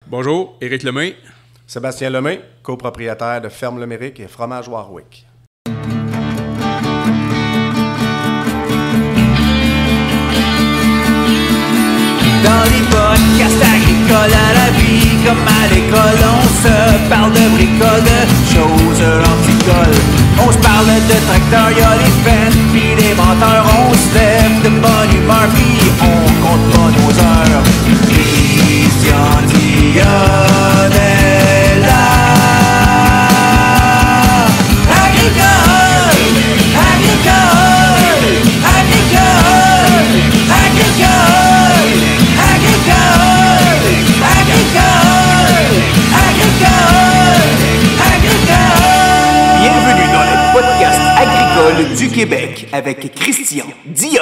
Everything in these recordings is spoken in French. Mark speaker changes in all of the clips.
Speaker 1: Bonjour, Éric Lemay.
Speaker 2: Sébastien Lemay, copropriétaire de Ferme Leméric et Fromage Warwick.
Speaker 3: Dans les podcasts agricoles à la vie, comme à l'école, on se parle de bricoles, de choses anticoles. On se parle de tracteurs, y'a les fans, pis les menteurs. On se lève de bonne humeur, pis on compte pas nos heures. Christian Dionne est là. Agricole, agricole, agricole, agricole, agricole, agricole, agricole, agricole. Bienvenue dans le podcast agricole du Québec avec Christian Dionne.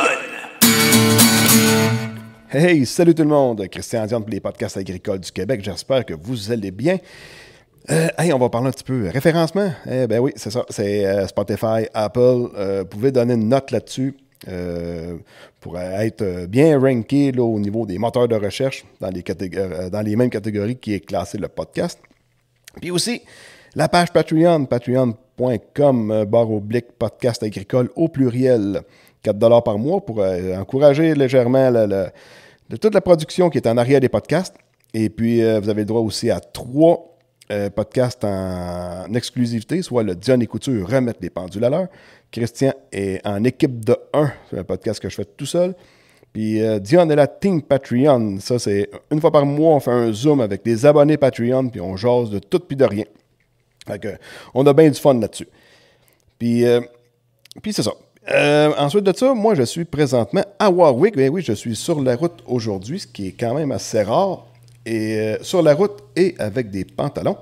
Speaker 4: Hey, salut tout le monde! Christian Dionne pour les podcasts agricoles du Québec. J'espère que vous allez bien. Hey, on va parler un petit peu référencement. Ben oui, c'est ça. C'est Spotify, Apple. Vous pouvez donner une note là-dessus pour être bien ranké là, au niveau des moteurs de recherche dans les mêmes catégories qui est classé le podcast. Puis aussi, la page Patreon, patreon.com/podcast agricole au pluriel. 4$ par mois pour encourager légèrement toute la production qui est en arrière des podcasts. Et puis, vous avez le droit aussi à 3 podcasts en exclusivité, soit le Dionne et Couture remettre les pendules à l'heure. Christian est en équipe de 1, c'est un podcast que je fais tout seul. Puis Dionne et la Team Patreon, ça c'est une fois par mois, on fait un Zoom avec des abonnés Patreon, puis on jase de tout puis de rien. Fait que, on a bien du fun là-dessus. Puis c'est ça. Ensuite de ça, moi, je suis présentement à Warwick. Ben oui, je suis sur la route aujourd'hui, ce qui est quand même assez rare. Et sur la route et avec des pantalons.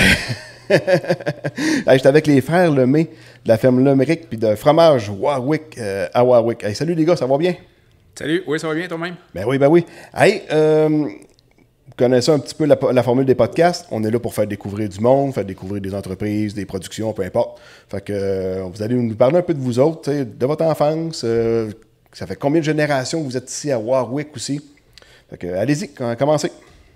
Speaker 4: J'étais avec les frères Lemay de la ferme Leméric puis de fromage Warwick à Warwick. Hey, salut les gars, ça va bien?
Speaker 1: Salut, oui, ça va bien toi-même?
Speaker 4: Ben oui, ben oui. Hey, vous connaissez un petit peu la formule des podcasts. On est là pour faire découvrir du monde, faire découvrir des entreprises, des productions, peu importe. Fait que vous allez nous parler un peu de vous autres, de votre enfance. Ça fait combien de générations que vous êtes ici à Warwick aussi? Fait que allez-y, commencez.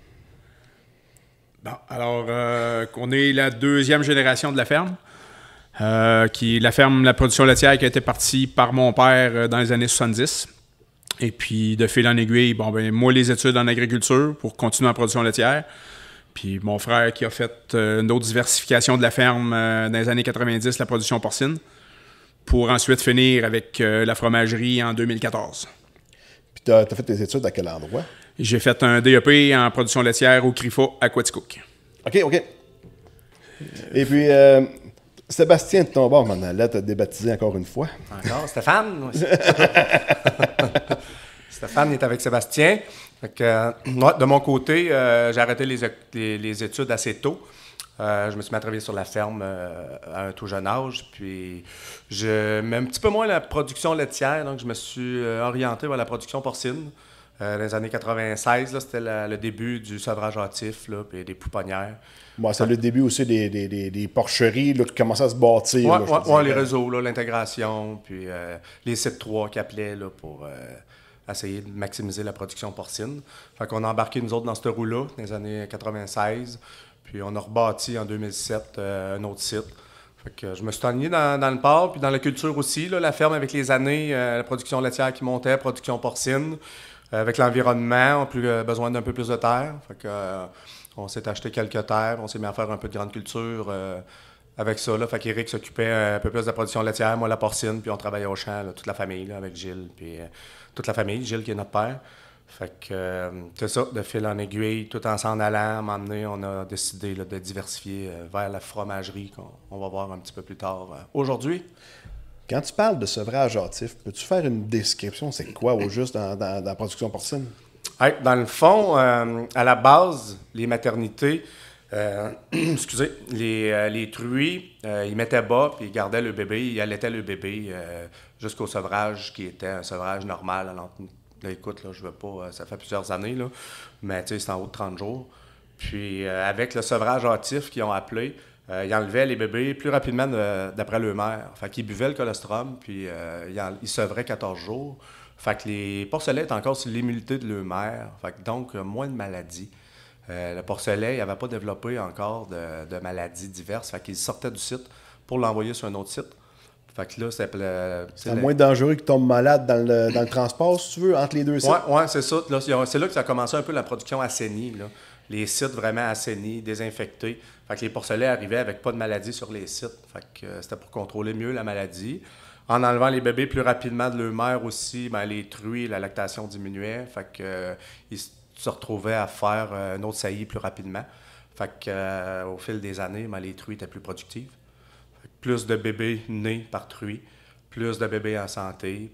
Speaker 1: Bon, alors, on est la 2e génération de la ferme. Qui est la production laitière qui a été partie par mon père dans les années 70. Et puis, de fil en aiguille, moi, les études en agriculture pour continuer en production laitière. Puis, mon frère qui a fait une autre diversification de la ferme dans les années 90, la production porcine, pour ensuite finir avec la fromagerie en 2014.
Speaker 4: Puis, tu as fait tes études à quel endroit?
Speaker 1: J'ai fait un DEP en production laitière au CRIFA à Quaticook.
Speaker 4: OK. Et puis, Sébastien de ton bord, maintenant, là, tu as débaptisé encore une fois.
Speaker 2: Encore, Stéphane? Stéphane est avec Sébastien. Fait que, de mon côté, j'ai arrêté les études assez tôt. Je me suis mis à travailler sur la ferme à un tout jeune âge. Puis, j'aimais un petit peu moins la production laitière, donc je me suis orienté vers la production porcine. Dans les années 96, là, c'était le début du sevrage hâtif, là, puis des pouponnières.
Speaker 4: Bon, c'est le début aussi des porcheries là, qui commençaient à se bâtir.
Speaker 2: Oui, les réseaux, là, l'intégration, puis les sites 3 qui appelaient là, pour essayer de maximiser la production porcine. Fait qu'on a embarqué, nous autres, dans ce roue-là, dans les années 96. Puis on a rebâti en 2007 un autre site. Fait que je me suis enligné dans le porc, puis dans la culture aussi. Là, la ferme, avec les années, la production laitière qui montait, production porcine. Avec l'environnement, on a plus besoin d'un peu plus de terre. Fait que, on s'est acheté quelques terres, on s'est mis à faire un peu de grande culture avec ça. Là. Fait qu'Éric s'occupait un peu plus de la production laitière, moi la porcine, puis on travaillait au champ, là, toute la famille, là, avec Gilles, puis toute la famille, Gilles qui est notre père. Fait que c'est ça, de fil en aiguille, tout en s'en allant, à un moment donné, on a décidé là, de diversifier vers la fromagerie, qu'on va voir un petit peu plus tard aujourd'hui.
Speaker 4: Quand tu parles de sevrage hâtif, peux-tu faire une description? C'est quoi au juste dans la production porcine?
Speaker 2: Hey, dans le fond, à la base, les maternités, excusez, les truies, ils mettaient bas puis ils gardaient le bébé, ils allaitaient le bébé jusqu'au sevrage qui était un sevrage normal. Alors, là, écoute, là, je veux pas, ça fait plusieurs années, là, mais tu sais, c'est en haut de 30 jours. Puis avec le sevrage hâtif qu'ils ont appelé, ils enlevaient les bébés plus rapidement d'après leur mère. Fait qu'ils buvaient le colostrum, puis ils sevraient 14 jours. Fait que les porcelets étaient encore sur l'immunité de leur mère. Fait que donc, moins de maladies. Le porcelet, il n'avait pas développé encore de maladies diverses. Fait qu'il sortait du site pour l'envoyer sur un autre site. Fait que là,
Speaker 4: c'est moins dangereux qu'il tombe malade dans le transport, si tu veux, entre les deux sites.
Speaker 2: Oui, c'est ça. C'est là que ça a commencé un peu la production assainie. Là. Les sites vraiment assainis, désinfectés. Fait que les porcelets arrivaient avec pas de maladie sur les sites. Fait que c'était pour contrôler mieux la maladie. En enlevant les bébés plus rapidement de leur mère aussi, ben, les truies, la lactation diminuait. Fait que ils se retrouvaient à faire un autre saillie plus rapidement. Fait que au fil des années, ben, les truies étaient plus productives. Plus de bébés nés par truie, plus de bébés en santé.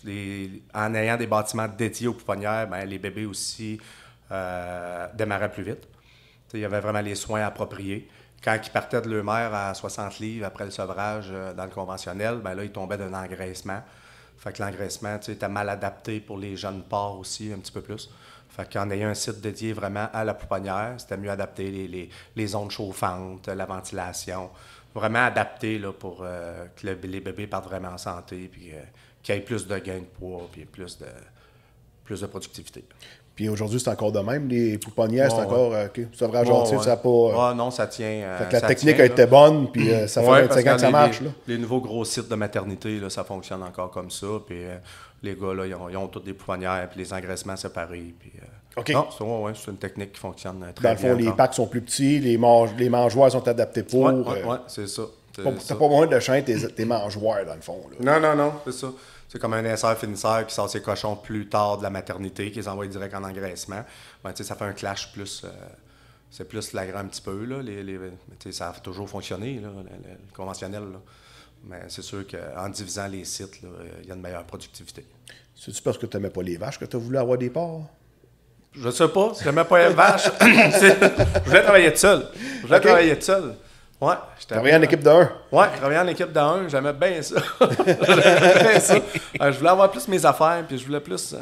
Speaker 2: En ayant des bâtiments dédiés aux pouponnières, ben, les bébés aussi démarraient plus vite. Il y avait vraiment les soins appropriés. Quand ils partaient de leur mère à 60 livres après le sevrage dans le conventionnel, ben là, ils tombaient d'un engraissement. Fait que l'engraissement était mal adapté pour les jeunes porcs aussi, un petit peu plus. Fait qu'en ayant un site dédié vraiment à la pouponnière, c'était mieux adapté les zones chauffantes, la ventilation. Vraiment adapté là, pour que les bébés partent vraiment en santé, puis qu'il y ait plus de gains de poids, puis plus de productivité.
Speaker 4: Puis aujourd'hui, c'est encore de même. Les pouponnières, c'est encore sevrage entier, ça n'a pas.
Speaker 2: Non, ça tient.
Speaker 4: Fait que la technique a été bonne, puis ça fait 25 ans que ça marche.
Speaker 2: Les nouveaux gros sites de maternité, là, ça fonctionne encore comme ça. Puis les gars, là, ils ont toutes des pouponnières, puis les engraissements séparés. Puis, non, c'est une technique qui fonctionne très bien.
Speaker 4: Dans le fond, les packs sont plus petits, les mangeoires sont adaptés pour.
Speaker 2: Oui, c'est ça.
Speaker 4: T'as pas besoin de chaîne tes mangeoires, dans le fond. Là.
Speaker 2: Non, c'est ça. C'est comme un insert-finisseur qui sort ses cochons plus tard de la maternité, qui les envoie direct en engraissement. Ben, ça fait un clash plus... c'est plus flagrant un petit peu. Là, ça a toujours fonctionné, là, le conventionnel. Là. Mais c'est sûr qu'en divisant les sites, il y a une meilleure productivité.
Speaker 4: C'est-tu parce que tu n'aimais pas les vaches que tu as voulu avoir des porcs?
Speaker 2: Je sais pas. Je n'aimais pas les vaches. Je voulais travailler tout seul. Ouais,
Speaker 4: travaillais en équipe de 1?
Speaker 2: Ouais, travailler en équipe de 1, j'aimais bien ça. Je voulais avoir plus mes affaires, puis je voulais plus...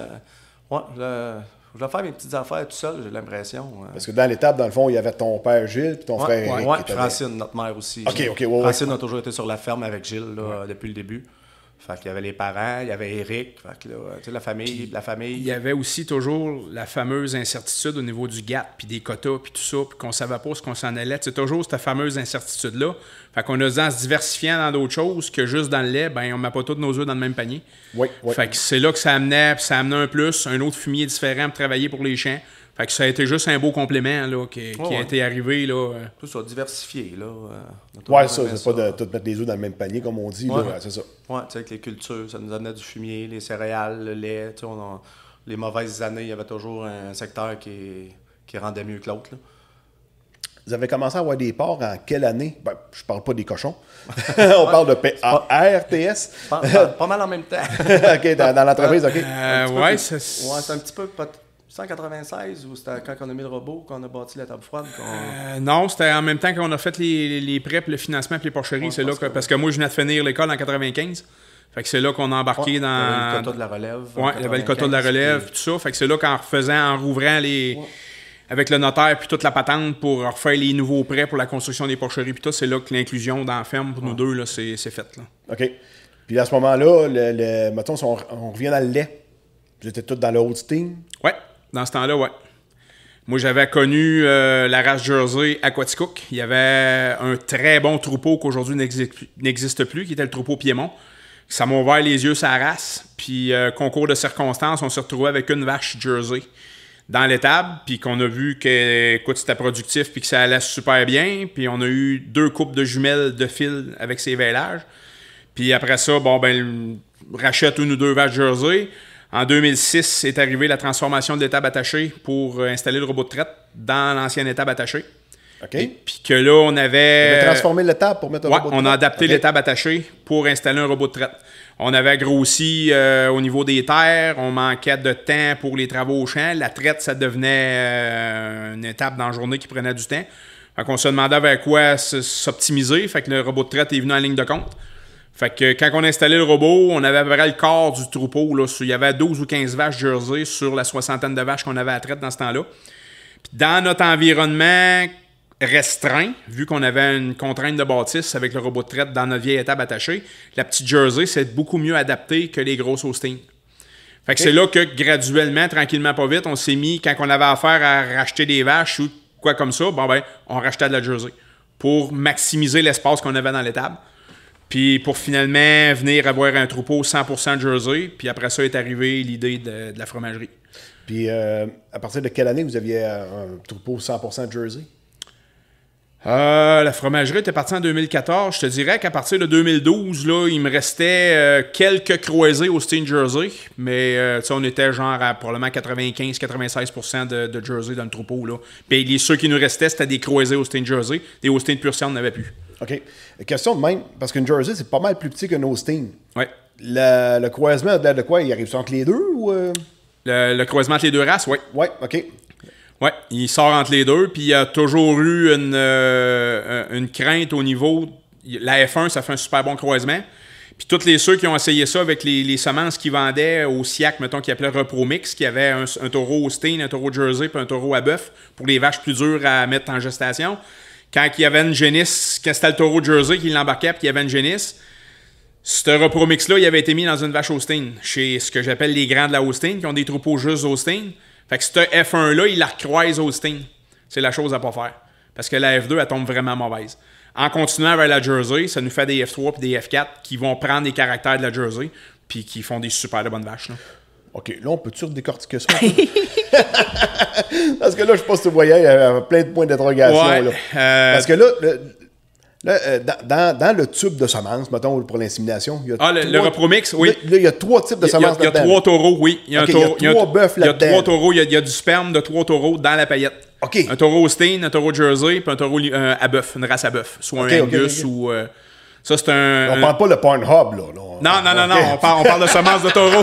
Speaker 2: je voulais faire mes petites affaires tout seul, j'ai l'impression.
Speaker 4: Parce que dans l'étape, dans le fond, il y avait ton père Gilles, puis ton frère Éric.
Speaker 2: Oui, Francine, notre mère aussi. Francine a toujours été sur la ferme avec Gilles depuis le début. Fait qu'il y avait les parents, il y avait Éric, fait que là, tu sais, la famille. Il
Speaker 1: y avait aussi toujours la fameuse incertitude au niveau du GATT, puis des quotas, puis tout ça, puis qu'on savait pas ce qu'on s'en allait. C'est toujours cette fameuse incertitude-là. Fait qu'on a dit en se diversifiant dans d'autres choses que juste dans le lait, ben on met pas tous nos œufs dans le même panier.
Speaker 4: Oui.
Speaker 1: Fait que c'est là que ça amenait un plus, un autre fumier différent pour travailler pour les champs. Fait que ça a été juste un beau complément là, qui a été arrivé. Là.
Speaker 2: Tout ça, diversifié.
Speaker 4: Oui, ça, c'est pas de tout mettre les œufs dans le même panier, comme on dit. Là, c'est ça.
Speaker 2: Oui, tu sais, avec les cultures, ça nous amenait du fumier, les céréales, le lait. Les mauvaises années, il y avait toujours un secteur qui rendait mieux que l'autre.
Speaker 4: Vous avez commencé à avoir des porcs en quelle année? Ben, je parle pas des cochons. On parle de PARTS.
Speaker 2: Pas mal en même temps.
Speaker 4: OK, dans l'entreprise, OK.
Speaker 2: Oui, c'est un petit peu... 196 ou c'était quand on a mis le robot, qu'on a bâti la table froide?
Speaker 1: Non, c'était en même temps qu'on a fait les prêts pour le financement et les porcheries. C'est là parce que moi, je venais de finir l'école en 95. Fait que c'est là qu'on a embarqué dans...
Speaker 2: le quota de la relève.
Speaker 1: Oui, il y avait le quota de la relève et tout ça. Fait que c'est là en rouvrant avec le notaire puis toute la patente pour refaire les nouveaux prêts pour la construction des porcheries puis tout, c'est là que l'inclusion dans la ferme pour nous deux, là, c'est fait. Là.
Speaker 4: OK. Puis à ce moment-là, mettons, si on revient dans le lait, vous étiez tous dans le Holstein?
Speaker 1: Oui. Dans ce temps-là, oui. Moi, j'avais connu la race Jersey à Quaticook. Il y avait un très bon troupeau qu'aujourd'hui n'existe plus, qui était le troupeau Piémont. Ça m'a ouvert les yeux sur la race. Puis, concours de circonstances, on s'est retrouvé avec une vache Jersey dans l'étable, puis qu'on a vu que, écoute, c'était productif, puis que ça allait super bien. Puis, on a eu 2 couples de jumelles de fil avec ses veillages. Puis après ça, rachète une ou 2 vaches Jersey. En 2006, est arrivée la transformation de l'étable attachée pour installer le robot de traite dans l'ancienne étable attachée.
Speaker 4: OK.
Speaker 1: Puis que là, on avait...
Speaker 4: On a transformé l'étable pour mettre un robot de traite?
Speaker 1: On a adapté l'étable attachée pour installer un robot de traite. On avait grossi au niveau des terres, on manquait de temps pour les travaux au champ. La traite, ça devenait une étape dans la journée qui prenait du temps. Fait qu'on se demandait vers quoi s'optimiser. Fait que le robot de traite est venu en ligne de compte. Fait que quand on a installé le robot, on avait à peu près le quart du troupeau. Là. Il y avait 12 ou 15 vaches Jersey sur la 60aine de vaches qu'on avait à traite dans ce temps-là. Puis dans notre environnement restreint, vu qu'on avait une contrainte de bâtisse avec le robot de traite dans notre vieille étable attachée, la petite Jersey, c'est beaucoup mieux adapté que les grosses Holstein. Fait que c'est là que graduellement, tranquillement, pas vite, on s'est mis, quand on avait affaire à racheter des vaches ou quoi comme ça, bon ben, on rachetait de la Jersey pour maximiser l'espace qu'on avait dans l'étable. Puis pour finalement venir avoir un troupeau 100% Jersey. Puis après ça est arrivée l'idée de la fromagerie.
Speaker 4: Puis à partir de quelle année vous aviez un troupeau 100% Jersey?
Speaker 1: La fromagerie était partie en 2014. Je te dirais qu'à partir de 2012, là, il me restait quelques croisés au Holstein Jersey. Mais on était genre à probablement 95-96% de Jersey dans le troupeau. Là. Puis ceux qui nous restaient, c'était des croisés au Holstein Jersey. Des Holstein Pur Sang, on n'avait plus.
Speaker 4: OK. Question de même, parce qu'une Jersey, c'est pas mal plus petit qu'une Holstein.
Speaker 1: Oui.
Speaker 4: Le croisement, de quoi? Il arrive entre les deux ou...
Speaker 1: Le croisement entre les deux races, oui.
Speaker 4: Oui, OK.
Speaker 1: Oui, il sort entre les deux, puis il y a toujours eu une crainte au niveau... La F1, ça fait un super bon croisement. Puis tous ceux qui ont essayé ça avec les semences qu'ils vendaient au SIAC, mettons, qu'ils appelaient Repromix, qui avait un taureau Holstein, un taureau Jersey, puis un taureau à bœuf, pour les vaches plus dures à mettre en gestation. Quand il y avait une génisse, quand c'était le taureau Jersey qui l'embarquait, puis il y avait une génisse, ce Repromix-là, il avait été mis dans une vache Holstein, chez ce que j'appelle les grands de la Holstein, qui ont des troupeaux juste Holstein. Fait que ce F1-là, il la recroise Holstein. C'est la chose à pas faire. Parce que la F2, elle tombe vraiment mauvaise. En continuant vers la Jersey, ça nous fait des F3 et des F4 qui vont prendre les caractères de la Jersey puis qui font des super de bonnes vaches. Là.
Speaker 4: OK, là, on peut-tu redécortiquer ça? Parce que là, je sais pas si tu voyais, il y avait plein de points d'interrogation.
Speaker 1: Ouais,
Speaker 4: là. Parce que là, dans le tube de semences, mettons, pour l'insémination, il y a
Speaker 1: le Repromix, oui.
Speaker 4: Là, il y a 3 types de semences
Speaker 1: Il y a 3 taureaux, oui. Il y a
Speaker 4: 3 bœufs là-dedans.
Speaker 1: Il y a 3 taureaux, il y a du sperme de 3 taureaux dans la paillette.
Speaker 4: OK.
Speaker 1: Un taureau Holstein, un taureau Jersey, puis un taureau à bœuf, une race à bœuf. Soit un Angus ou... ça, c'est un...
Speaker 4: On parle pas de Pornhub, là.
Speaker 1: Non. On parle de semences de taureaux.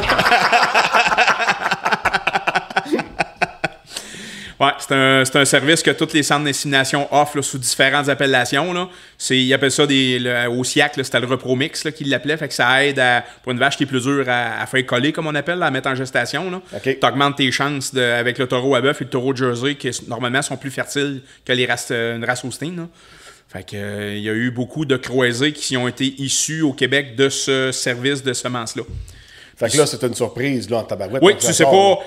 Speaker 1: Ouais, c'est un service que tous les centres d'insémination offrent là, sous différentes appellations. Là. Ils appellent ça au SIAC, c'était le Repromix là, qu'ils l'appelaient. Fait que ça aide pour une vache qui est plus dure à faire coller, comme on appelle, à mettre en gestation.
Speaker 4: Okay.
Speaker 1: Tu augmentes tes chances avec le taureau à bœuf et le taureau Jersey qui normalement sont plus fertiles que une race Holstein. Là. Fait que il y a eu beaucoup de croisés qui ont été issus au Québec de ce service de semences-là.
Speaker 4: Fait que là, c'est une surprise, là, en tabarouette.
Speaker 1: Oui, tu sais pas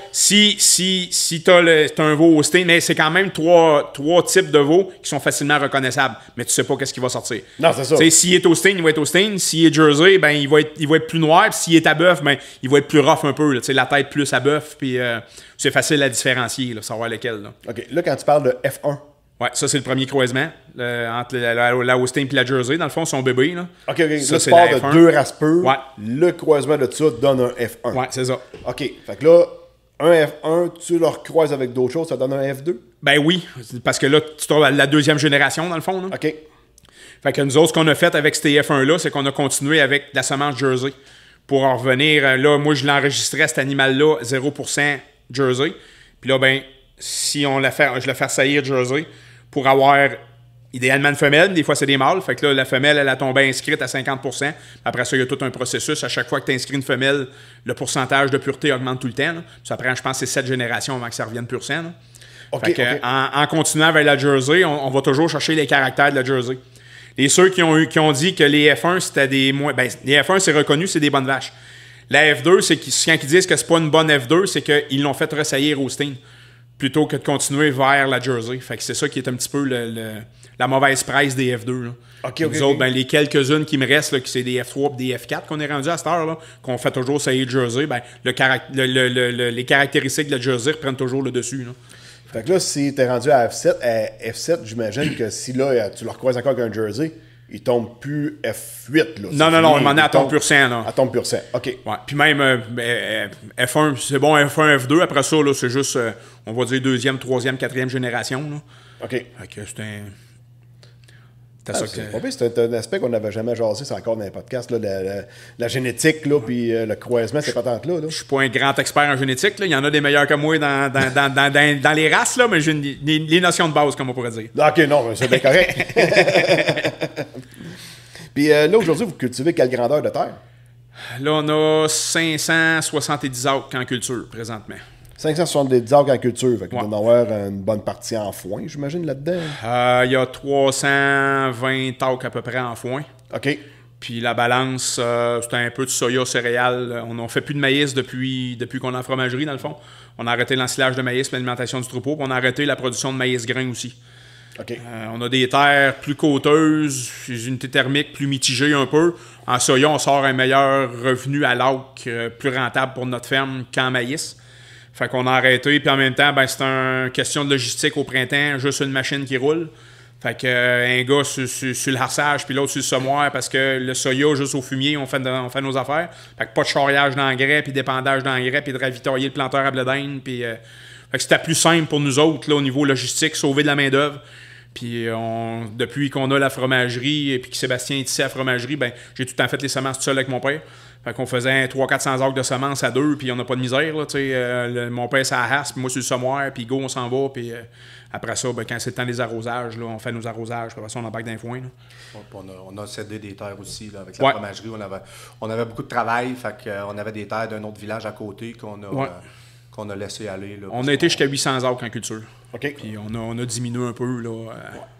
Speaker 1: si t'as un veau Holstein, mais c'est quand même trois types de veaux qui sont facilement reconnaissables, mais tu sais pas qu'est-ce qui va sortir.
Speaker 4: Non, c'est ça.
Speaker 1: T'sais, s'il est Holstein, il va être Holstein. S'il est Jersey, ben il va être plus noir. Puis s'il est à bœuf, ben il va être plus rough un peu. Là, la tête plus à bœuf, puis c'est facile à différencier, là, savoir lequel. Là.
Speaker 4: OK, là, quand tu parles de F1...
Speaker 1: Ouais, ça, c'est le premier croisement entre la Holstein et la Jersey. Dans le fond, son bébé. Là.
Speaker 4: OK.
Speaker 1: Ça,
Speaker 4: là,
Speaker 1: c'est
Speaker 4: tu parles
Speaker 1: la
Speaker 4: de
Speaker 1: F1.
Speaker 4: 2 races pures.
Speaker 1: Ouais.
Speaker 4: Le croisement de ça donne un F1.
Speaker 1: Ouais, c'est ça.
Speaker 4: OK. Fait que là, un F1, tu le recroises avec d'autres choses, ça donne un F2?
Speaker 1: Ben oui, parce que là, tu trouves la deuxième génération, dans le fond. Là.
Speaker 4: OK.
Speaker 1: Fait que nous autres, ce qu'on a fait avec ces F1-là, c'est qu'on a continué avec la semence Jersey. Pour en revenir, là, moi, je l'enregistrais, cet animal-là, 0% Jersey. Puis là, ben, si je le fais saillir Jersey, pour avoir idéalement une femelle, des fois c'est des mâles, fait que là, la femelle, elle a tombé inscrite à 50%. Après ça, il y a tout un processus. À chaque fois que tu inscris une femelle, le pourcentage de pureté augmente tout le temps. Là. Ça prend, je pense, c'est 7 générations avant que ça revienne pur sang.
Speaker 4: Okay,
Speaker 1: fait que, en continuant vers la Jersey, on va toujours chercher les caractères de la Jersey. Et ceux qui ont dit que les F1, c'était des moins... Ben, les F1, c'est reconnu, c'est des bonnes vaches. La F2, c'est quand ils disent que c'est pas une bonne F2, c'est qu'ils l'ont fait ressaillir Holstein plutôt que de continuer vers la Jersey. Fait que c'est ça qui est un petit peu la mauvaise presse des F2. Là. Nous autres, ben, les quelques-unes qui me restent, là, qui c'est des F3 et des F4 qu'on est rendu à cette heure, là, qu'on fait toujours saillir Jersey, ben, les caractéristiques de la Jersey reprennent toujours le dessus. Là.
Speaker 4: Fait que là, si t'es rendu à F7, j'imagine que si là, tu le recroises encore avec un Jersey, il tombe plus F8. Là.
Speaker 1: Non, il m'en est à tombe pur sang. Là.
Speaker 4: À tombe pur sang, OK.
Speaker 1: Ouais. Puis même F1, c'est bon, F1, F2. Après ça, là, c'est juste, on va dire, 2e, 3e, 4e génération. Là.
Speaker 4: OK.
Speaker 1: Fait que
Speaker 4: c'est un aspect qu'on n'avait jamais jasé, c'est encore dans les podcasts, là, la génétique, là, puis le croisement, c'est pas tant que là.
Speaker 1: Je suis pas un grand expert en génétique. Là. Il y en a des meilleurs que moi dans les races, là, mais j'ai les notions de base, comme on pourrait dire.
Speaker 4: OK, non, c'est bien correct. Puis là, aujourd'hui, vous cultivez quelle grandeur de terre?
Speaker 1: Là, on a 570 acres en culture, présentement.
Speaker 4: 570 acres en culture. Fait qu'il doit y avoir une bonne partie en foin, j'imagine, là-dedans.
Speaker 1: Il y a 320 acres à peu près en foin.
Speaker 4: OK.
Speaker 1: Puis la balance, c'était un peu de soya céréales. On ne fait plus de maïs depuis qu'on est en fromagerie, dans le fond. On a arrêté l'ensilage de maïs, l'alimentation du troupeau, puis on a arrêté la production de maïs grain aussi.
Speaker 4: OK.
Speaker 1: On a des terres plus côteuses, des unités thermiques plus mitigées un peu. En soya, on sort un meilleur revenu à l'auque, plus rentable pour notre ferme qu'en maïs. Fait qu'on a arrêté, puis en même temps, c'est une question de logistique au printemps, juste une machine qui roule. Fait que un gars sur le harçage, puis l'autre sur le semoir, parce que le soya, juste au fumier, on fait nos affaires. Fait que pas de charriage d'engrais, puis d'épandage d'engrais, puis de ravitailler le planteur à blé d'Inde. Puis fait que c'était plus simple pour nous autres, là, au niveau logistique, sauver de la main-d'œuvre. Puis depuis qu'on a la fromagerie, et puis que Sébastien est ici à la fromagerie, j'ai tout le temps fait les semences tout seul avec mon père. Fait qu'on faisait 300-400 acres de semences à deux, puis on n'a pas de misère. Là, mon père, c'est à la hasse, puis moi, sur le semoir, puis go, on s'en va. Puis après ça, quand c'est le temps des arrosages, là, on fait nos arrosages, puis après ça, on embarque dans les foins.
Speaker 2: On a cédé des terres aussi. Là, avec la fromagerie, on avait beaucoup de travail. Fait qu'on avait des terres d'un autre village à côté qu'on a laissé aller. Là,
Speaker 1: on a été jusqu'à 800 acres en culture.
Speaker 4: OK.
Speaker 1: Puis on a diminué un peu. Là,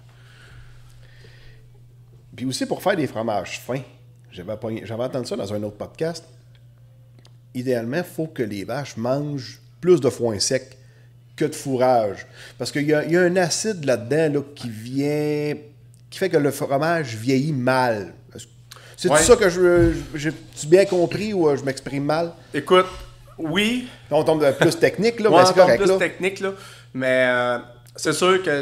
Speaker 4: Puis aussi pour faire des fromages fins. J'avais entendu ça dans un autre podcast. Idéalement, il faut que les vaches mangent plus de foin sec que de fourrage. Parce qu'il y a un acide là-dedans là, qui fait que le fromage vieillit mal. C'est ça que j'ai bien compris ou je m'exprime mal?
Speaker 2: Écoute, oui.
Speaker 4: On tombe plus technique, là,
Speaker 2: ouais,
Speaker 4: mais c'est correct.
Speaker 2: On tombe
Speaker 4: là.
Speaker 2: plus technique, là. Mais c'est sûr que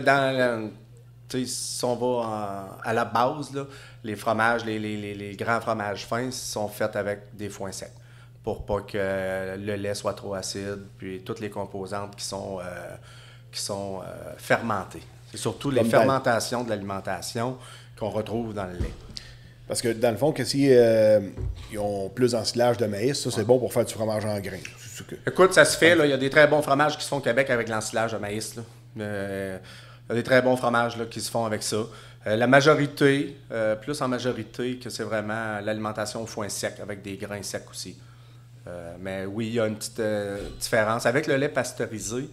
Speaker 2: si on va à la base, là, les fromages, les grands fromages fins sont faits avec des foins secs pour pas que le lait soit trop acide, puis toutes les composantes qui sont fermentées. C'est surtout les fermentations de l'alimentation qu'on retrouve dans le lait.
Speaker 4: Parce que dans le fond, que si ils ont plus d'ensilage de maïs, ça c'est bon pour faire du fromage en grains.
Speaker 2: Écoute, ça se fait. Il y a des très bons fromages qui se font au Québec avec l'ensilage de maïs. Là. Il y a des très bons fromages là, qui se font avec ça. La majorité, plus en majorité, que c'est vraiment l'alimentation au foin sec, avec des grains secs aussi. Mais oui, il y a une petite différence. Avec le lait pasteurisé,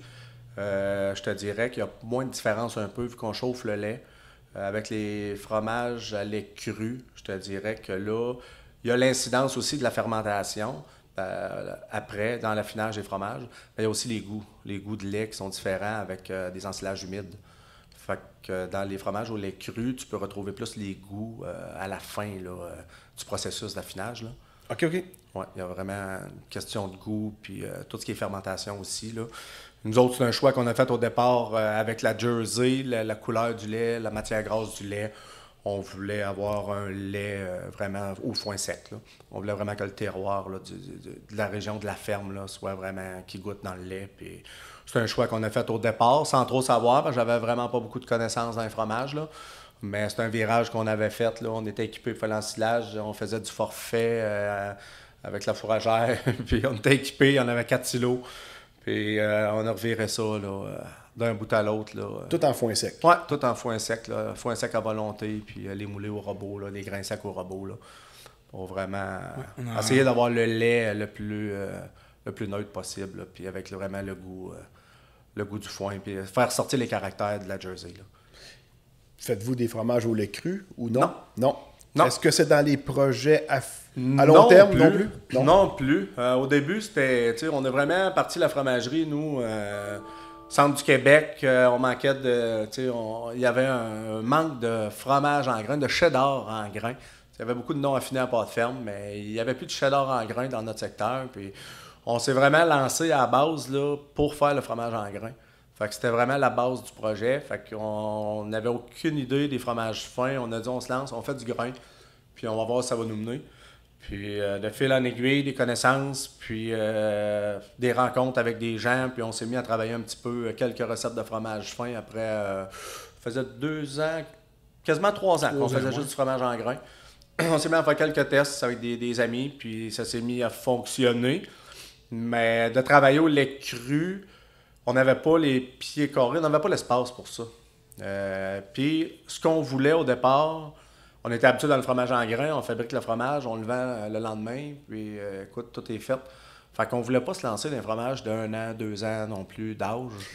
Speaker 2: je te dirais qu'il y a moins de différence un peu vu qu'on chauffe le lait. Avec les fromages à lait cru, je te dirais que là, il y a l'incidence aussi de la fermentation après, dans l'affinage des fromages. Mais il y a aussi les goûts de lait qui sont différents avec des ensilages humides. Fait que dans les fromages au lait cru, tu peux retrouver plus les goûts à la fin là, du processus d'affinage. Là.
Speaker 4: OK.
Speaker 2: Oui, il y a vraiment une question de goût, puis tout ce qui est fermentation aussi. Là. Nous autres, c'est un choix qu'on a fait au départ avec la Jersey, la couleur du lait, la matière grasse du lait. On voulait avoir un lait vraiment au foin sec. Là. On voulait vraiment que le terroir là, de la région de la ferme là, soit vraiment qui goûte dans le lait. Puis c'est un choix qu'on a fait au départ, sans trop savoir, parce que j'avais vraiment pas beaucoup de connaissances dans les fromages. Là. Mais c'est un virage qu'on avait fait. Là. On était équipés pour l'ensilage, on faisait du forfait avec la fourragère. Puis on était équipés, on avait 4 silos. Puis on a reviré ça là, d'un bout à l'autre. Là.
Speaker 4: Tout en foin sec.
Speaker 2: Oui, tout en foin sec. Là. Foin sec à volonté, puis les moulés au robot, là, les grains secs au robot. Là, pour vraiment essayer d'avoir le lait le plus neutre possible. Là, puis avec vraiment le goût du foin. Puis faire sortir les caractères de la Jersey. Là.
Speaker 4: Faites-vous des fromages au lait cru ou non?
Speaker 2: Non.
Speaker 4: Est-ce que c'est dans les projets à long terme non plus?
Speaker 2: Non plus. Au début, c'était, on est vraiment parti de la fromagerie, nous, centre du Québec, on manquait de, il y avait un manque de fromage en grains, de cheddar en grains. Il y avait beaucoup de non affinés à pâte ferme, mais il n'y avait plus de cheddar en grains dans notre secteur. Puis on s'est vraiment lancé à la base là, pour faire le fromage en grains. Fait que c'était vraiment la base du projet. Fait qu'on n'avait aucune idée des fromages fins. On a dit on se lance, on fait du grain, puis on va voir où ça va nous mener. Puis de fil en aiguille, des connaissances, puis des rencontres avec des gens, puis on s'est mis à travailler un petit peu quelques recettes de fromage fin. Après, ça faisait 2 ans, quasiment 3 ans qu'on faisait juste du fromage en grain. On s'est mis à faire quelques tests avec des amis, puis ça s'est mis à fonctionner. Mais de travailler au lait cru, on n'avait pas les pieds carrés, on n'avait pas l'espace pour ça. Puis ce qu'on voulait au départ, on était habitué dans le fromage en grains, on fabrique le fromage, on le vend le lendemain, puis écoute, tout est fait. Fait qu'on voulait pas se lancer dans un fromage d'1 an, 2 ans non plus d'âge.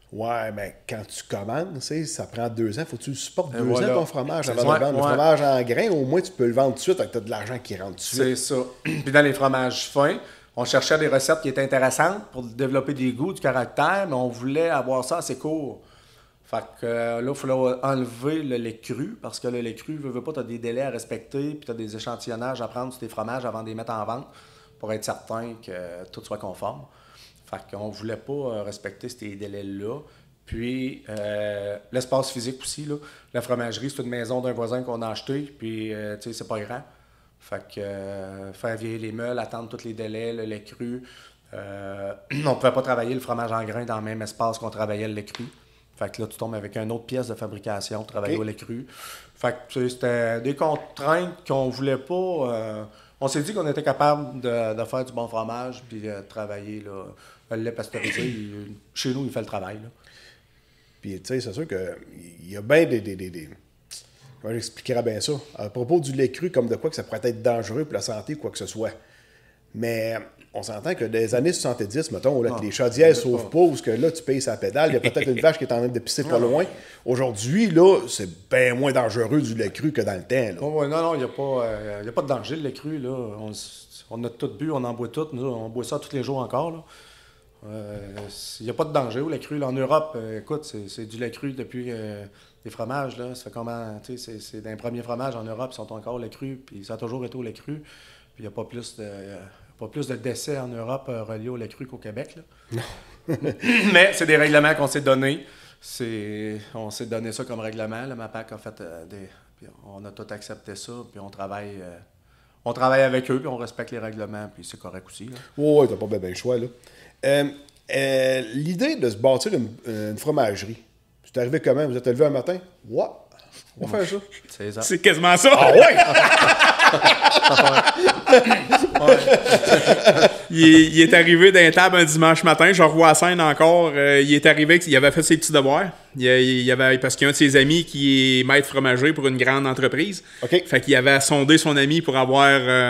Speaker 4: Ouais, mais quand tu commandes, ça prend 2 ans. Faut que tu le supportes 2
Speaker 2: voilà.
Speaker 4: ans ton fromage
Speaker 2: C'est
Speaker 4: avant
Speaker 2: ça.
Speaker 4: de le vendre. Le
Speaker 2: Ouais.
Speaker 4: fromage en grains, au moins, tu peux le vendre tout de suite avec de l'argent qui rentre tout de suite.
Speaker 2: C'est ça. Puis dans les fromages fins, on cherchait des recettes qui étaient intéressantes pour développer des goûts, du caractère, mais on voulait avoir ça assez court. Fait que là, il fallait enlever le lait cru, parce que le lait cru, veux pas, tu as des délais à respecter, puis tu as des échantillonnages à prendre sur tes fromages avant de les mettre en vente, pour être certain que tout soit conforme. Fait qu'on voulait pas respecter ces délais-là. Puis, l'espace physique aussi, là. La fromagerie, c'est une maison d'un voisin qu'on a acheté, puis, tu sais, c'est pas grand. Fait que faire vieillir les meules, attendre tous les délais, le lait cru. On pouvait pas travailler le fromage en grains dans le même espace qu'on travaillait le lait cru. Fait que là, tu tombes avec une autre pièce de fabrication pour travailler au lait cru. Fait que tu sais, c'était des contraintes qu'on voulait pas. On s'est dit qu'on était capable de faire du bon fromage puis de travailler là. Le lait pasteurisé, chez nous, il fait le travail. Là.
Speaker 4: Puis, tu sais, c'est sûr qu'il y a bien des comment j'expliquerais bien ça? À propos du lait cru, comme de quoi que ça pourrait être dangereux pour la santé ou quoi que ce soit. Mais on s'entend que dans les années 70, mettons, là, que les chaudières ne sauvent pas, ou que là, tu payes sa pédale, il y a peut-être une vache qui est en train de pisser pas loin. Aujourd'hui, là, c'est bien moins dangereux du lait cru que dans le temps. Là.
Speaker 2: Oh, ouais, non, il n'y a pas de danger, le lait cru. Là. On a tout bu, on en boit tout. Nous, on boit ça tous les jours encore. Là. Il n'y a pas de danger au lait cru. Là, en Europe, écoute, c'est du lait cru depuis les fromages. Là. Ça fait comment, c'est d'un premier fromage en Europe, ils sont encore au lait cru, puis ça a toujours été au lait cru. Puis il n'y a pas plus de décès en Europe reliés au lait cru qu'au Québec. Là. Mais c'est des règlements qu'on s'est donnés. On s'est donné ça comme règlement. Le MAPAC a fait puis on a tout accepté ça, puis on travaille avec eux, puis on respecte les règlements, puis c'est correct aussi.
Speaker 4: Oui, t'as pas bien le choix. Là. L'idée de se bâtir une fromagerie, c'est arrivé comment? Vous êtes levé un matin? Ouais, on va faire ça.
Speaker 1: C'est quasiment ça.
Speaker 4: Ah ouais!
Speaker 1: Il est arrivé d'un table un dimanche matin, je revois la scène encore. Il est arrivé qu'il avait fait ses petits devoirs. Parce qu'il y a un de ses amis qui est maître fromager pour une grande entreprise.
Speaker 4: OK.
Speaker 1: Fait qu'il avait sondé son ami pour avoir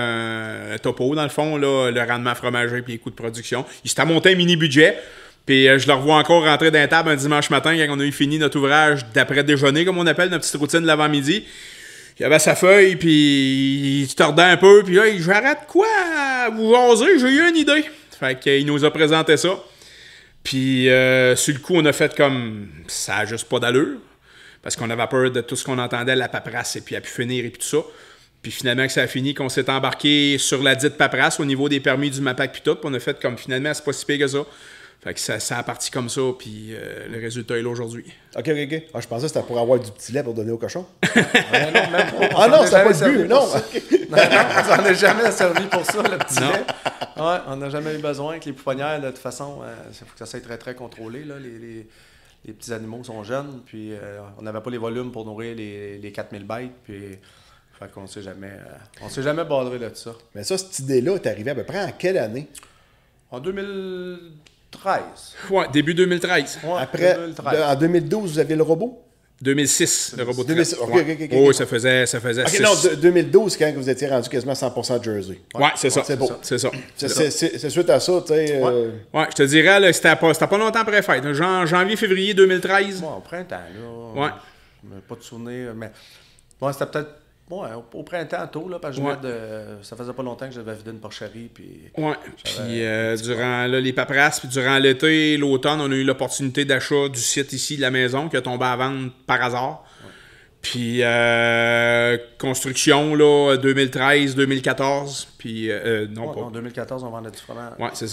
Speaker 1: un topo, dans le fond, là, le rendement fromager puis les coûts de production. Il s'était monté un mini-budget. Puis je le revois encore rentrer d'un table un dimanche matin quand on a eu fini notre ouvrage d'après-déjeuner, comme on appelle, notre petite routine de l'avant-midi. Il avait sa feuille, puis il se tordait un peu, puis là, j'arrête quoi à vous jaser, j'ai eu une idée. Fait qu'il nous a présenté ça. Puis sur le coup, on a fait comme ça a juste pas d'allure, parce qu'on avait peur de tout ce qu'on entendait, la paperasse, et puis à pu finir, et puis tout ça. Puis finalement, que ça a fini, qu'on s'est embarqué sur la dite paperasse au niveau des permis du MAPAC, puis tout, puis on a fait comme finalement, c'est pas si pire que ça. Fait que ça a parti comme ça, puis le résultat est là aujourd'hui.
Speaker 4: OK. Ah, je pensais que c'était pour avoir du petit lait pour donner au cochon.
Speaker 2: Non, même pas.
Speaker 4: Ah non, c'était pas le but, non.
Speaker 2: Non, on n'en a jamais servi pour ça, le petit lait. Ouais, on n'a jamais eu besoin avec les pouponnières. De toute façon, il faut que ça soit très, très contrôlé. Là. Les petits animaux sont jeunes, puis on n'avait pas les volumes pour nourrir les 4000 bêtes, puis fait qu'on s'est jamais badré de ça.
Speaker 4: Mais ça, cette idée-là est arrivée à peu près en quelle année?
Speaker 2: En 2013.
Speaker 1: Ouais, début 2013.
Speaker 2: Ouais,
Speaker 4: Après,
Speaker 2: 2013.
Speaker 4: En 2012, vous aviez le robot?
Speaker 1: 2006, le robot de
Speaker 4: 2006,
Speaker 1: traite.
Speaker 4: ok,
Speaker 1: Ouais.
Speaker 4: ok.
Speaker 1: Oui, ça faisait
Speaker 4: OK,
Speaker 1: 6.
Speaker 4: non, 2012, quand vous étiez rendu quasiment 100% Jersey.
Speaker 1: Ouais, c'est ça.
Speaker 4: c'est beau.
Speaker 1: C'est ça.
Speaker 4: C'est suite à ça, tu sais...
Speaker 1: Ouais, je te dirais, là, c'était pas longtemps après fête. Janvier-février 2013.
Speaker 2: Bon, au printemps, là.
Speaker 1: Ouais.
Speaker 2: Pas de souvenirs, mais. Bon, c'était peut-être. Ouais, au printemps tôt, là, parce que ça faisait pas longtemps que j'avais vidé une porcherie. Puis
Speaker 1: Ouais. Puis durant là, les paperasses, puis durant l'été, l'automne, on a eu l'opportunité d'achat du site ici de la maison qui a tombé à vendre par hasard. Ouais. Puis construction, là, 2013, 2014. Puis non, pas.
Speaker 2: En 2014, on vendait du fromage.
Speaker 1: Ouais, c'est ça.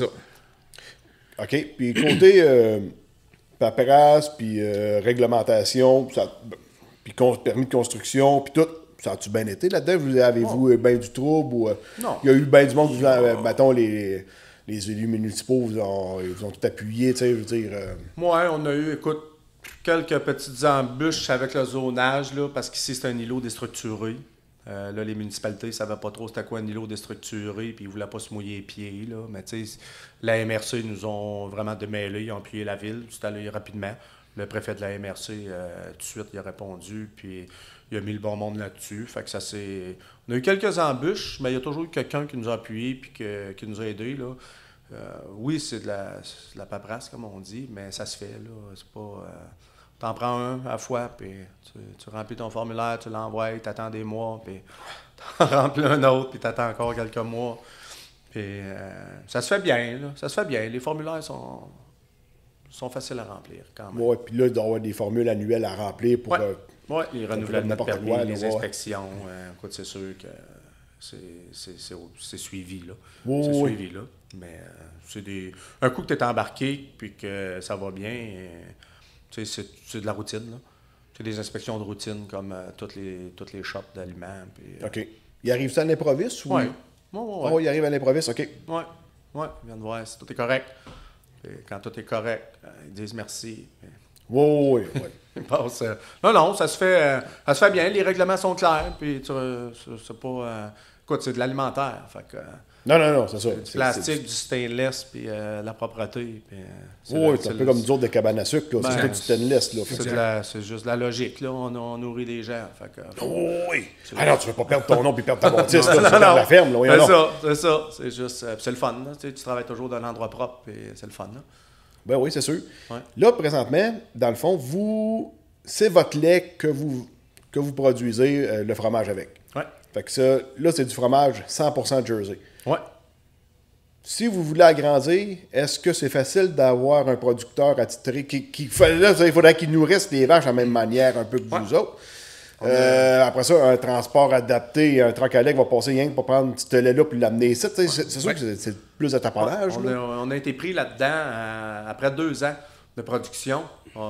Speaker 4: OK. Puis côté paperasse, puis réglementation, puis permis de construction, puis tout, ça a-tu bien été là-dedans? Avez-vous bien du trouble? Ou,
Speaker 2: Non.
Speaker 4: Il y a eu bien du monde, mettons, les élus municipaux vous ont tout appuyé, tu sais, je veux dire...
Speaker 2: Ouais, on a eu, écoute, quelques petites embûches avec le zonage, là, parce qu'ici, c'est un îlot déstructuré. Là, les municipalités ne savaient pas trop c'était quoi un îlot déstructuré, puis ils ne voulaient pas se mouiller les pieds. Là. Mais tu sais, la MRC nous ont vraiment démêlés, ils ont appuyé la ville, c'est allé rapidement. Le préfet de la MRC, tout de suite, il a répondu, puis il a mis le bon monde là-dessus. Fait que ça s'est... On a eu quelques embûches, mais il y a toujours eu quelqu'un qui nous a appuyés puis qui nous a aidés. Là. Oui, c'est de la paperasse, comme on dit, mais ça se fait, là. C'est pas... t'en prends un à la fois, puis tu remplis ton formulaire, tu l'envoies, t'attends des mois, puis t'en remplis un autre, puis t'attends encore quelques mois. Puis ça se fait bien, là. Ça se fait bien. Les formulaires sont faciles à remplir, quand même.
Speaker 4: Oui, puis là, il doit y avoir des formules annuelles à remplir pour...
Speaker 2: Oui, les renouvellements de permis,
Speaker 4: quoi,
Speaker 2: les
Speaker 4: ouais.
Speaker 2: inspections. Écoute, c'est sûr que c'est suivi, là.
Speaker 4: Oui,
Speaker 2: c'est
Speaker 4: oui.
Speaker 2: suivi, là. Mais un coup que tu es embarqué puis que ça va bien, c'est de la routine, là. C'est des inspections de routine comme toutes les shops d'aliments. Puis,
Speaker 4: OK. Il arrive ça à l'improviste ou...
Speaker 2: Oui.
Speaker 4: Oh, il arrive à l'improviste, OK.
Speaker 2: Oui. Oui, ils viennent voir si tout est correct. Puis, quand tout est correct, ils disent merci. Puis,
Speaker 4: Oui.
Speaker 2: ils passent, non, ça se fait bien. Les règlements sont clairs. Puis, c'est pas... écoute, c'est de l'alimentaire. Fait que,
Speaker 4: Non, c'est ça.
Speaker 2: du plastique, du stainless, puis la propreté. Puis,
Speaker 4: C'est un peu comme nous autres des cabanes à sucre, là. C'est tout du stainless, là.
Speaker 2: C'est juste de la logique, là. On nourrit des gens. Fait que,
Speaker 4: Oui. Ah non, tu veux pas perdre ton nom puis perdre ta bâtisse, là. Tu veux perdre la ferme, là.
Speaker 2: C'est ça. C'est juste... c'est le fun, là. Tu travailles toujours dans un endroit propre, puis c'est le fun, là.
Speaker 4: Ben oui, c'est sûr.
Speaker 2: Ouais.
Speaker 4: Là, présentement, dans le fond, c'est votre lait que vous produisez le fromage avec.
Speaker 2: Ouais.
Speaker 4: Fait que ça, là, c'est du fromage 100% Jersey.
Speaker 2: Ouais.
Speaker 4: Si vous voulez agrandir, est-ce que c'est facile d'avoir un producteur attitré là, il faudrait qu'il nourrisse les vaches de la même manière un peu que vous autres. Après ça, un transport adapté, un troc à lait qui va passer rien que pour prendre ce lait-là puis l'amener ici. C'est sûr que c'est plus de taponnage.
Speaker 2: On a été pris là-dedans après 2 ans de production.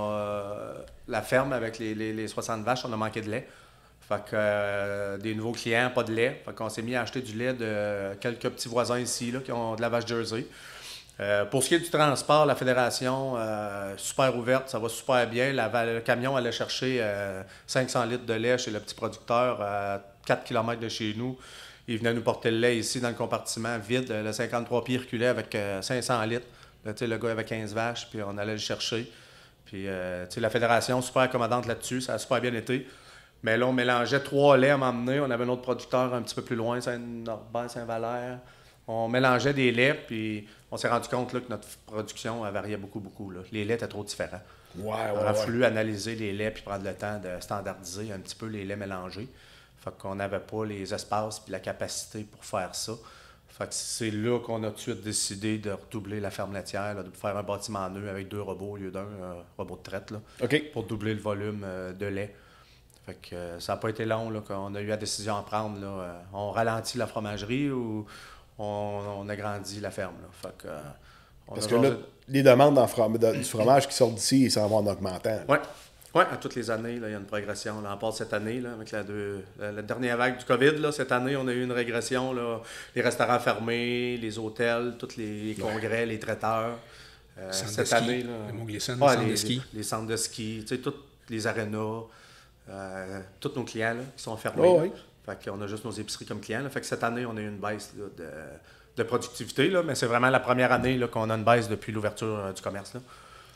Speaker 2: La ferme avec les 60 vaches, on a manqué de lait. Fait que des nouveaux clients, pas de lait. Fait qu'on s'est mis à acheter du lait de quelques petits voisins ici là, qui ont de la vache Jersey. Pour ce qui est du transport, la fédération, super ouverte, ça va super bien. Le camion allait chercher 500 litres de lait chez le petit producteur à 4 km de chez nous. Il venait nous porter le lait ici dans le compartiment vide. Le 53 pieds reculait avec 500 litres. Là, le gars avait 15 vaches, puis on allait le chercher. Puis la fédération, super accommodante là-dessus, ça a super bien été. Mais là, on mélangeait 3 laits à m'emmener. On avait un autre producteur un petit peu plus loin, Saint-Norbert, Saint-Valère. On mélangeait des laits, puis on s'est rendu compte là, que notre production variait beaucoup. Là. Les laits étaient trop différents. On a fallu analyser les laits puis prendre le temps de standardiser un petit peu les laits mélangés. Fait qu'on n'avait pas les espaces puis la capacité pour faire ça. Fait que c'est là qu'on a tout de suite décidé de redoubler la ferme laitière, là, de faire un bâtiment neuf avec 2 robots au lieu d'un robot de traite, là, pour doubler le volume de lait. Fait que ça n'a pas été long là, qu'on a eu la décision à prendre. Là. On ralentit la fromagerie ou on agrandit la ferme. Là. Fait que,
Speaker 4: parce que là, les demandes du fromage qui sortent d'ici, ils s'en vont en augmentant.
Speaker 2: Oui, à toutes les années, là, il y a une progression. Là, en part cette année, là, avec la dernière vague du COVID, là, cette année, on a eu une régression. Là, les restaurants fermés, les hôtels, tous les congrès, les traiteurs. Cette année, là,
Speaker 1: les centres de ski.
Speaker 2: Les centres de ski, toutes les arénas. Tous nos clients là, qui sont fermés. Fait qu'on a juste nos épiceries comme clients. Là. Fait que cette année, on a eu une baisse là, de productivité, là, mais c'est vraiment la première année là, qu'on a une baisse depuis l'ouverture du commerce. Là.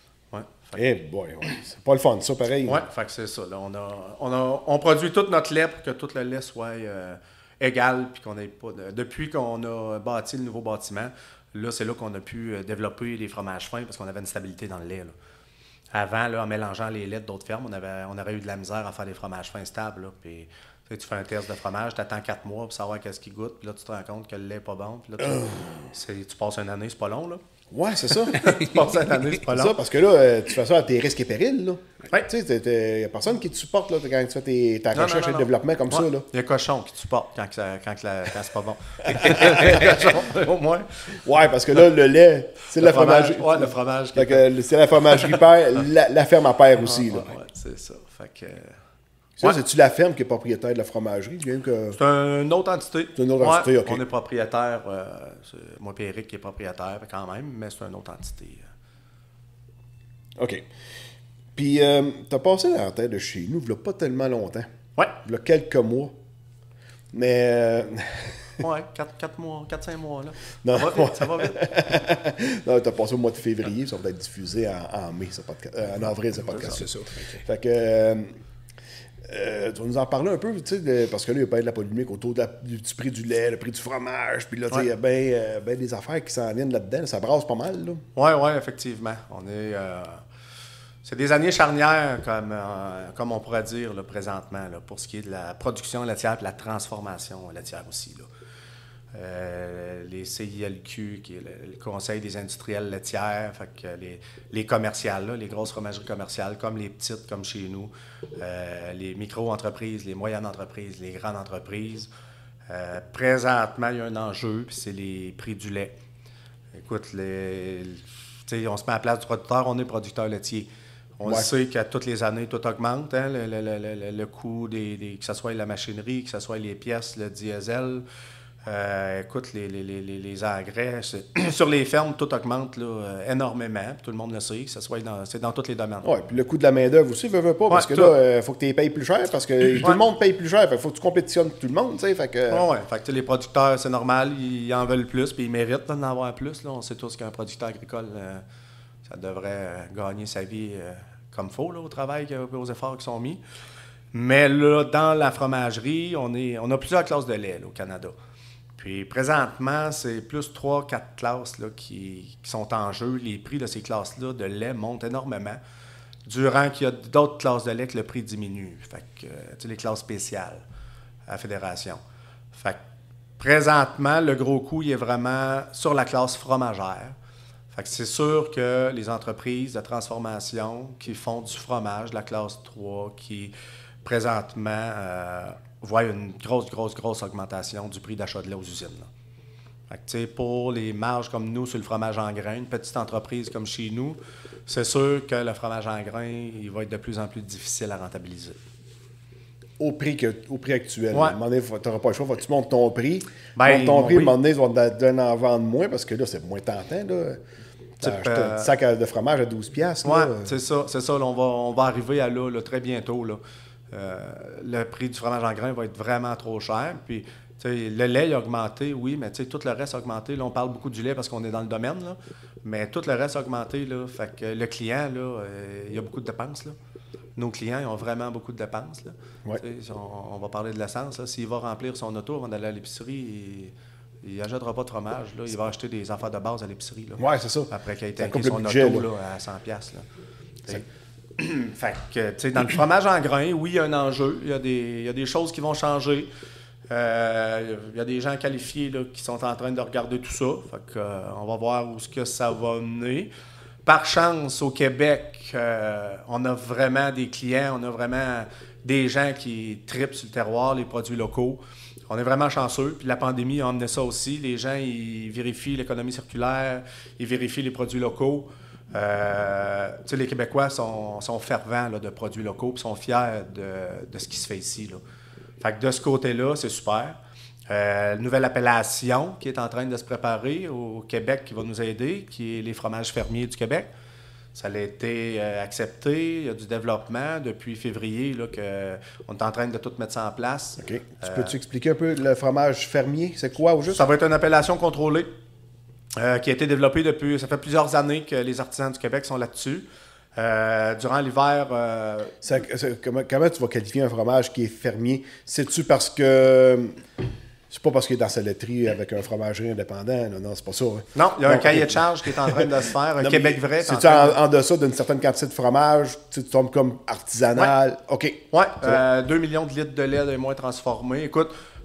Speaker 4: C'est pas le fun, ça, pareil.
Speaker 2: Oui, fait que c'est ça. Là. On produit tout notre lait pour que tout le lait soit égal. Puis qu'on ait pas depuis qu'on a bâti le nouveau bâtiment, là, c'est là qu'on a pu développer les fromages fins parce qu'on avait une stabilité dans le lait. Là. Avant, là, en mélangeant les laits d'autres fermes, on aurait eu de la misère à faire des fromages fins stables. Là, puis, tu fais un test de fromage, tu attends 4 mois pour savoir qu'est-ce qu'il goûte. Puis là, tu te rends compte que le lait n'est pas bon. Puis là, tu passes une année, c'est pas long. Là.
Speaker 4: Ouais, c'est ça.
Speaker 2: Tu passes une année, c'est pas long.
Speaker 4: C'est ça, parce que là, tu fais ça à tes risques et périls. Là.
Speaker 2: Ouais.
Speaker 4: Tu sais, il n'y a personne qui te supporte là, quand tu fais ta recherche et développement comme ça. Là.
Speaker 2: Il y a cochon qui te supporte quand c'est pas bon. Cochon, au moins.
Speaker 4: Ouais, parce que là, le lait, c'est la fromagerie.
Speaker 2: Ouais, le fromage.
Speaker 4: C'est la fromagerie perd, la ferme à perd aussi. Là.
Speaker 2: Ouais, c'est ça. Fait que...
Speaker 4: Ça, c'est-tu la ferme qui est propriétaire de la fromagerie?
Speaker 2: C'est une autre entité.
Speaker 4: C'est une autre entité, OK.
Speaker 2: On est propriétaire. C'est moi et Eric qui est propriétaire quand même, mais c'est une autre entité.
Speaker 4: OK. Puis, tu as passé dans la tête de chez nous, il n'y a pas tellement longtemps.
Speaker 2: Ouais.
Speaker 4: Il y a quelques mois. Mais...
Speaker 2: Ouais, 4-5 mois. Là.
Speaker 4: Non,
Speaker 2: ça va vite.
Speaker 4: Non, tu as passé au mois de février, ça va être diffusé en mai, en avril, ce podcast.
Speaker 1: C'est ça.
Speaker 4: Fait que... Tu vas nous en parler un peu, tu sais, parce que là, il y a pas de la polémique autour du prix du lait, le prix du fromage, puis là, tu sais, il y a bien des affaires qui s'en viennent là-dedans. Ça brasse pas mal, là.
Speaker 2: Oui, effectivement. C'est des années charnières, comme on pourrait dire là, présentement, là, pour ce qui est de la production laitière et de la transformation laitière aussi. Là. Les CILQ, qui est le Conseil des industriels laitières, fait que les commerciales, là, les grosses fromageries commerciales, comme les petites, comme chez nous, les micro-entreprises, les moyennes entreprises, les grandes entreprises. Présentement, il y a un enjeu, puis c'est les prix du lait. Écoute, on se met à la place du producteur, on est producteur laitier. On sait qu'à toutes les années, tout augmente, hein, le coût, que ce soit la machinerie, que ce soit les pièces, le diesel. Écoute, les engrais, sur les fermes, tout augmente là, énormément. Tout le monde le sait, c'est dans tous les domaines.
Speaker 4: Oui, puis le coût de la main-d'œuvre aussi, veut pas, parce que là, il faut que tu les payes plus cher, parce que tout le monde paye plus cher. Il faut que tu compétitionnes tout le monde, tu sais. Fait que
Speaker 2: les producteurs, c'est normal, ils en veulent plus, puis ils méritent d'en avoir plus. Là. On sait tous qu'un producteur agricole, ça devrait gagner sa vie comme il faut, là, au travail, aux efforts qui sont mis. Mais là, dans la fromagerie, on a plusieurs classes de lait là, au Canada. Puis présentement, c'est plus 3-4 classes là, qui sont en jeu. Les prix de ces classes-là de lait montent énormément. Durant qu'il y a d'autres classes de lait que le prix diminue. Fait que, tu sais, les classes spéciales à la fédération. Fait que présentement, le gros coup, il est vraiment sur la classe fromagère. Fait que c'est sûr que les entreprises de transformation qui font du fromage, la classe 3, qui présentement voient une grosse augmentation du prix d'achat de lait aux usines. Là. Fait que, tu sais, pour les marges comme nous sur le fromage en grains, une petite entreprise comme chez nous, c'est sûr que le fromage en grains, il va être de plus en plus difficile à rentabiliser.
Speaker 4: Au prix actuel.
Speaker 2: Ouais.
Speaker 4: À un moment donné, tu n'auras pas le choix. Tu montes ton prix.
Speaker 2: Ben,
Speaker 4: ton prix,
Speaker 2: oui.
Speaker 4: à un moment donné, tu vas donner en vendre moins parce que là, c'est moins tentant. Là. Tu as acheté un sac de fromage à 12$.
Speaker 2: Oui, c'est ça. Là, on va arriver à là très bientôt. Là. Le prix du fromage en grains va être vraiment trop cher. Puis, le lait il a augmenté, oui, mais tout le reste a augmenté. Là, on parle beaucoup du lait parce qu'on est dans le domaine, là, mais tout le reste a augmenté. Là, fait que le client, là, il y a beaucoup de dépenses. Là. Nos clients ils ont vraiment beaucoup de dépenses. Là.
Speaker 4: Ouais.
Speaker 2: On va parler de l'essence. S'il va remplir son auto avant d'aller à l'épicerie, il n'achètera pas de fromage. Là. Il va acheter des affaires de base à l'épicerie.
Speaker 4: Oui, c'est ça.
Speaker 2: Après qu'il ait
Speaker 4: Ça
Speaker 2: tanké
Speaker 4: coupe le
Speaker 2: son
Speaker 4: budget,
Speaker 2: auto
Speaker 4: là.
Speaker 2: là, à 100$. Là. Fait que, tu sais, dans le fromage en grains, oui, il y a un enjeu. Il y a des choses qui vont changer. Il y a des gens qualifiés là, qui sont en train de regarder tout ça. Fait que, on va voir où ça va mener. Par chance, au Québec, on a vraiment des clients, on a vraiment des gens qui tripent sur le terroir, les produits locaux. On est vraiment chanceux. Puis la pandémie a emmené ça aussi. Les gens, ils vérifient l'économie circulaire, ils vérifient les produits locaux. Les Québécois sont fervents là, de produits locaux et sont fiers de ce qui se fait ici. Là. Fait que de ce côté-là, c'est super. Nouvelle appellation qui est en train de se préparer au Québec qui va nous aider, qui est les fromages fermiers du Québec. Ça a été accepté, il y a du développement depuis février, là, on est en train de tout mettre ça en place.
Speaker 4: OK. Peux-tu expliquer un peu le fromage fermier? C'est quoi au juste?
Speaker 2: Ça va être une appellation contrôlée qui a été développée depuis... Ça fait plusieurs années que les artisans du Québec sont là-dessus. Durant l'hiver...
Speaker 4: Comment tu vas qualifier un fromage qui est fermier? C'est-tu parce que... C'est pas parce qu'il est dans sa laiterie avec un fromagerie indépendant. Non, c'est pas ça. Hein.
Speaker 2: Non, il y a un cahier de charge qui est en train de se faire. Un Québec vrai.
Speaker 4: C'est-tu en deçà d'une certaine quantité de fromage? Tu tombes comme artisanal?
Speaker 2: Ouais.
Speaker 4: OK.
Speaker 2: Oui, 2 millions de litres de lait de moins transformé. Écoute,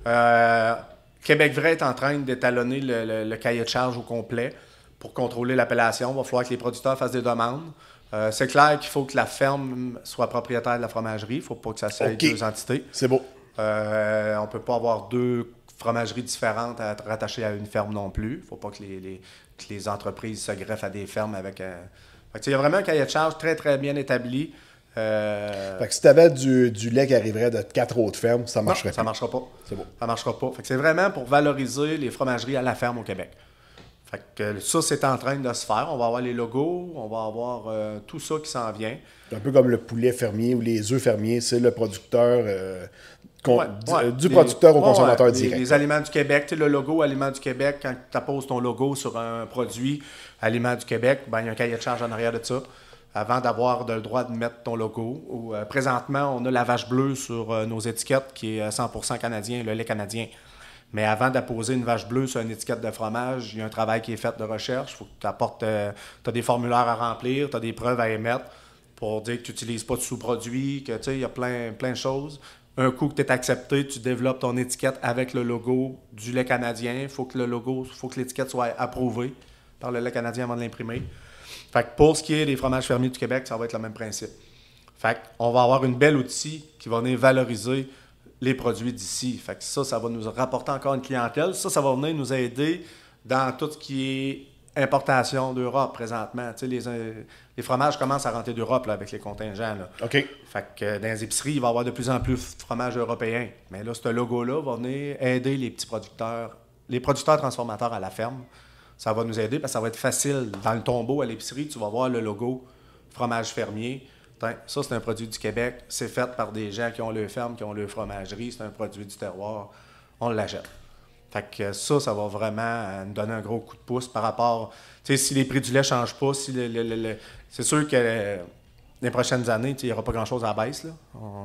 Speaker 2: Québec vrai est en train d'étalonner le cahier de charge au complet pour contrôler l'appellation. Il va falloir que les producteurs fassent des demandes. C'est clair qu'il faut que la ferme soit propriétaire de la fromagerie. Il ne faut pas que ça soit deux entités.
Speaker 4: C'est beau.
Speaker 2: On ne peut pas avoir deux fromageries différentes à être rattachées à une ferme non plus. Il ne faut pas que les entreprises se greffent à des fermes avec un... Il y a vraiment un cahier de charge très, très bien établi.
Speaker 4: Fait que si tu avais du lait qui arriverait de 4 autres fermes, ça marcherait
Speaker 2: pas. Ça ne marchera pas.
Speaker 4: C'est beau.
Speaker 2: Ça ne marchera pas. Fait que c'est vraiment pour valoriser les fromageries à la ferme au Québec. Fait que ça, c'est en train de se faire. On va avoir les logos, on va avoir tout ça qui s'en vient.
Speaker 4: Un peu comme le poulet fermier ou les œufs fermiers, c'est le producteur du producteur au consommateur direct.
Speaker 2: Les aliments du Québec, le logo Aliments du Québec, quand tu apposes ton logo sur un produit Aliments du Québec, ben, il y a un cahier de charge en arrière de ça. avant d'avoir le droit de mettre ton logo. Présentement, on a la vache bleue sur nos étiquettes qui est 100% canadien, le lait canadien. Mais avant d'apposer une vache bleue sur une étiquette de fromage, il y a un travail qui est fait de recherche. Il faut que tu apportes, tu as des formulaires à remplir, tu as des preuves à émettre pour dire que tu n'utilises pas de sous-produits, que tu sais, il y a plein de choses. Un coup que tu es accepté, tu développes ton étiquette avec le logo du lait canadien. Il faut que l'étiquette soit approuvée par le lait canadien avant de l'imprimer. Fait que pour ce qui est des fromages fermiers du Québec, ça va être le même principe. Fait qu'on va avoir une belle outil qui va venir valoriser les produits d'ici. Fait que ça va nous rapporter encore une clientèle. Ça va venir nous aider dans tout ce qui est importation d'Europe présentement. Tu sais, les fromages commencent à rentrer d'Europe là, avec les contingents. Là.
Speaker 4: OK.
Speaker 2: Fait que dans les épiceries, il va y avoir de plus en plus de fromages européens. Mais là, ce logo-là va venir aider les petits producteurs, les producteurs transformateurs à la ferme. Ça va nous aider parce que ça va être facile. Dans le tombeau à l'épicerie, tu vas voir le logo fromage fermier. Ça, c'est un produit du Québec. C'est fait par des gens qui ont leur ferme, qui ont leur fromagerie. C'est un produit du terroir. On l'achète. Fait que ça va vraiment nous donner un gros coup de pouce par rapport... Tu sais, si les prix du lait ne changent pas, si c'est sûr que les prochaines années, il n'y aura pas grand-chose à la baisse. Là.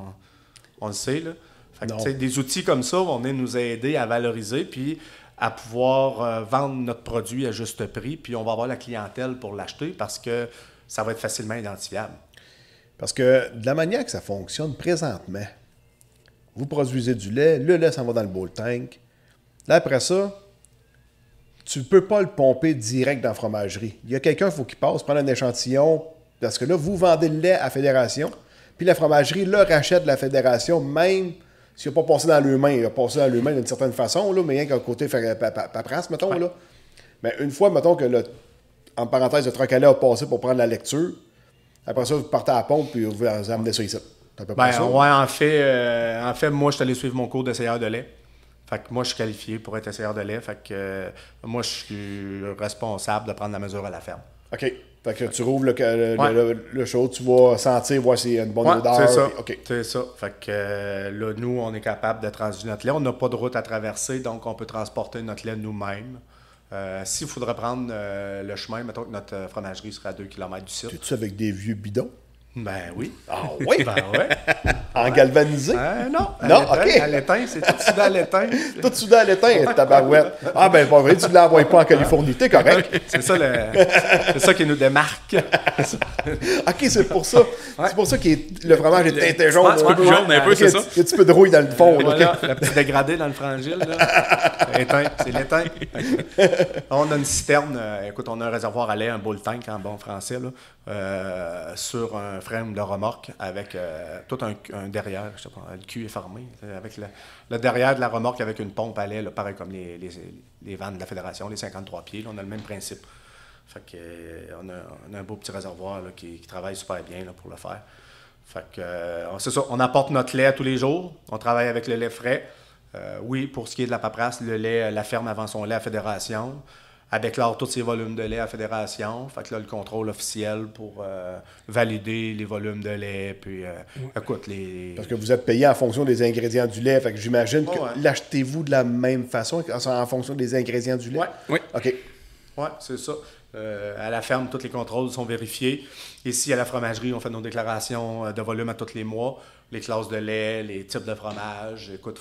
Speaker 2: On le sait. Là. Fait que, des outils comme ça vont venir nous aider à valoriser puis à pouvoir vendre notre produit à juste prix. Puis on va avoir la clientèle pour l'acheter parce que ça va être facilement identifiable.
Speaker 4: Parce que de la manière que ça fonctionne présentement, vous produisez du lait, le lait s'en va dans le bowl tank. Là, après ça, tu ne peux pas le pomper direct dans la fromagerie. Il y a quelqu'un, il faut qu'il passe, prendre un échantillon, parce que là, vous vendez le lait à la fédération, puis la fromagerie le rachète de la fédération, même s'il n'a pas passé dans leurs mains. Il a passé dans leurs mains d'une certaine façon, là, mais rien qu'à côté paperasse, mettons. Ouais. Là. Mais une fois, mettons que en parenthèse, le troc à lait a passé pour prendre la lecture, après ça, vous partez à la pompe, puis vous amenez ça ici. C'est à peu près ça.
Speaker 2: Ouais, en fait, moi, je suis allé suivre mon cours d'essayeur de lait. Fait que moi, je suis qualifié pour être essayeur de lait. Fait que moi, je suis responsable de prendre la mesure à la ferme.
Speaker 4: OK. Fait que tu rouvres le chaud, tu vas sentir, voir s'il y a une bonne odeur.
Speaker 2: C'est ça.
Speaker 4: Puis, OK.
Speaker 2: C'est ça. Fait que là, nous, on est capable de transiger notre lait. On n'a pas de route à traverser, donc on peut transporter notre lait nous-mêmes. S'il faudrait prendre le chemin, mettons que notre fromagerie serait à 2 km du site.
Speaker 4: T'es-tu avec des vieux bidons?
Speaker 2: Ben oui.
Speaker 4: Ah oui?
Speaker 2: Ben ouais.
Speaker 4: En galvanisé?
Speaker 2: Non.
Speaker 4: Non, OK.
Speaker 2: À l'étain, c'est tout soudé à l'étain.
Speaker 4: Tout soudé à l'étain, tabarouette. Ah ben, pas vrai, tu ne l'envoies pas en Californie, t'es correct.
Speaker 2: C'est ça qui nous démarque.
Speaker 4: OK, c'est pour ça. Ouais. C'est pour ça que le fromage est teinté jaune.
Speaker 1: Un peu plus jaune, un peu, c'est ça.
Speaker 4: Il y a un petit peu de rouille dans le fond.
Speaker 2: Voilà, le petit dégradé dans le frangile. L'étain, c'est l'étain. On a une citerne. Écoute, on a un réservoir à lait, un bull tank en bon français, là, sur un frame de remorque avec tout un derrière, je sais pas, le cul est fermé, avec le derrière de la remorque avec une pompe à lait, là, pareil comme les vannes de la Fédération, les 53 pieds, là, on a le même principe. Fait que, on a un beau petit réservoir là, qui travaille super bien là, pour le faire. Fait que, c'est ça, on apporte notre lait tous les jours, on travaille avec le lait frais. Oui, pour ce qui est de la paperasse, le lait, la ferme avant son lait à Fédération. Elle déclare tous ses volumes de lait à la Fédération. Fait que là, le contrôle officiel pour valider les volumes de lait. Puis, écoute, Parce
Speaker 4: que vous êtes payé en fonction des ingrédients du lait. Fait que j'imagine que l'achetez-vous de la même façon, en fonction des ingrédients du lait?
Speaker 2: Oui.
Speaker 4: OK.
Speaker 2: Oui, c'est ça. À la ferme, tous les contrôles sont vérifiés. Ici, à la fromagerie, on fait nos déclarations de volume à tous les mois. Les classes de lait, les types de fromage. Écoute,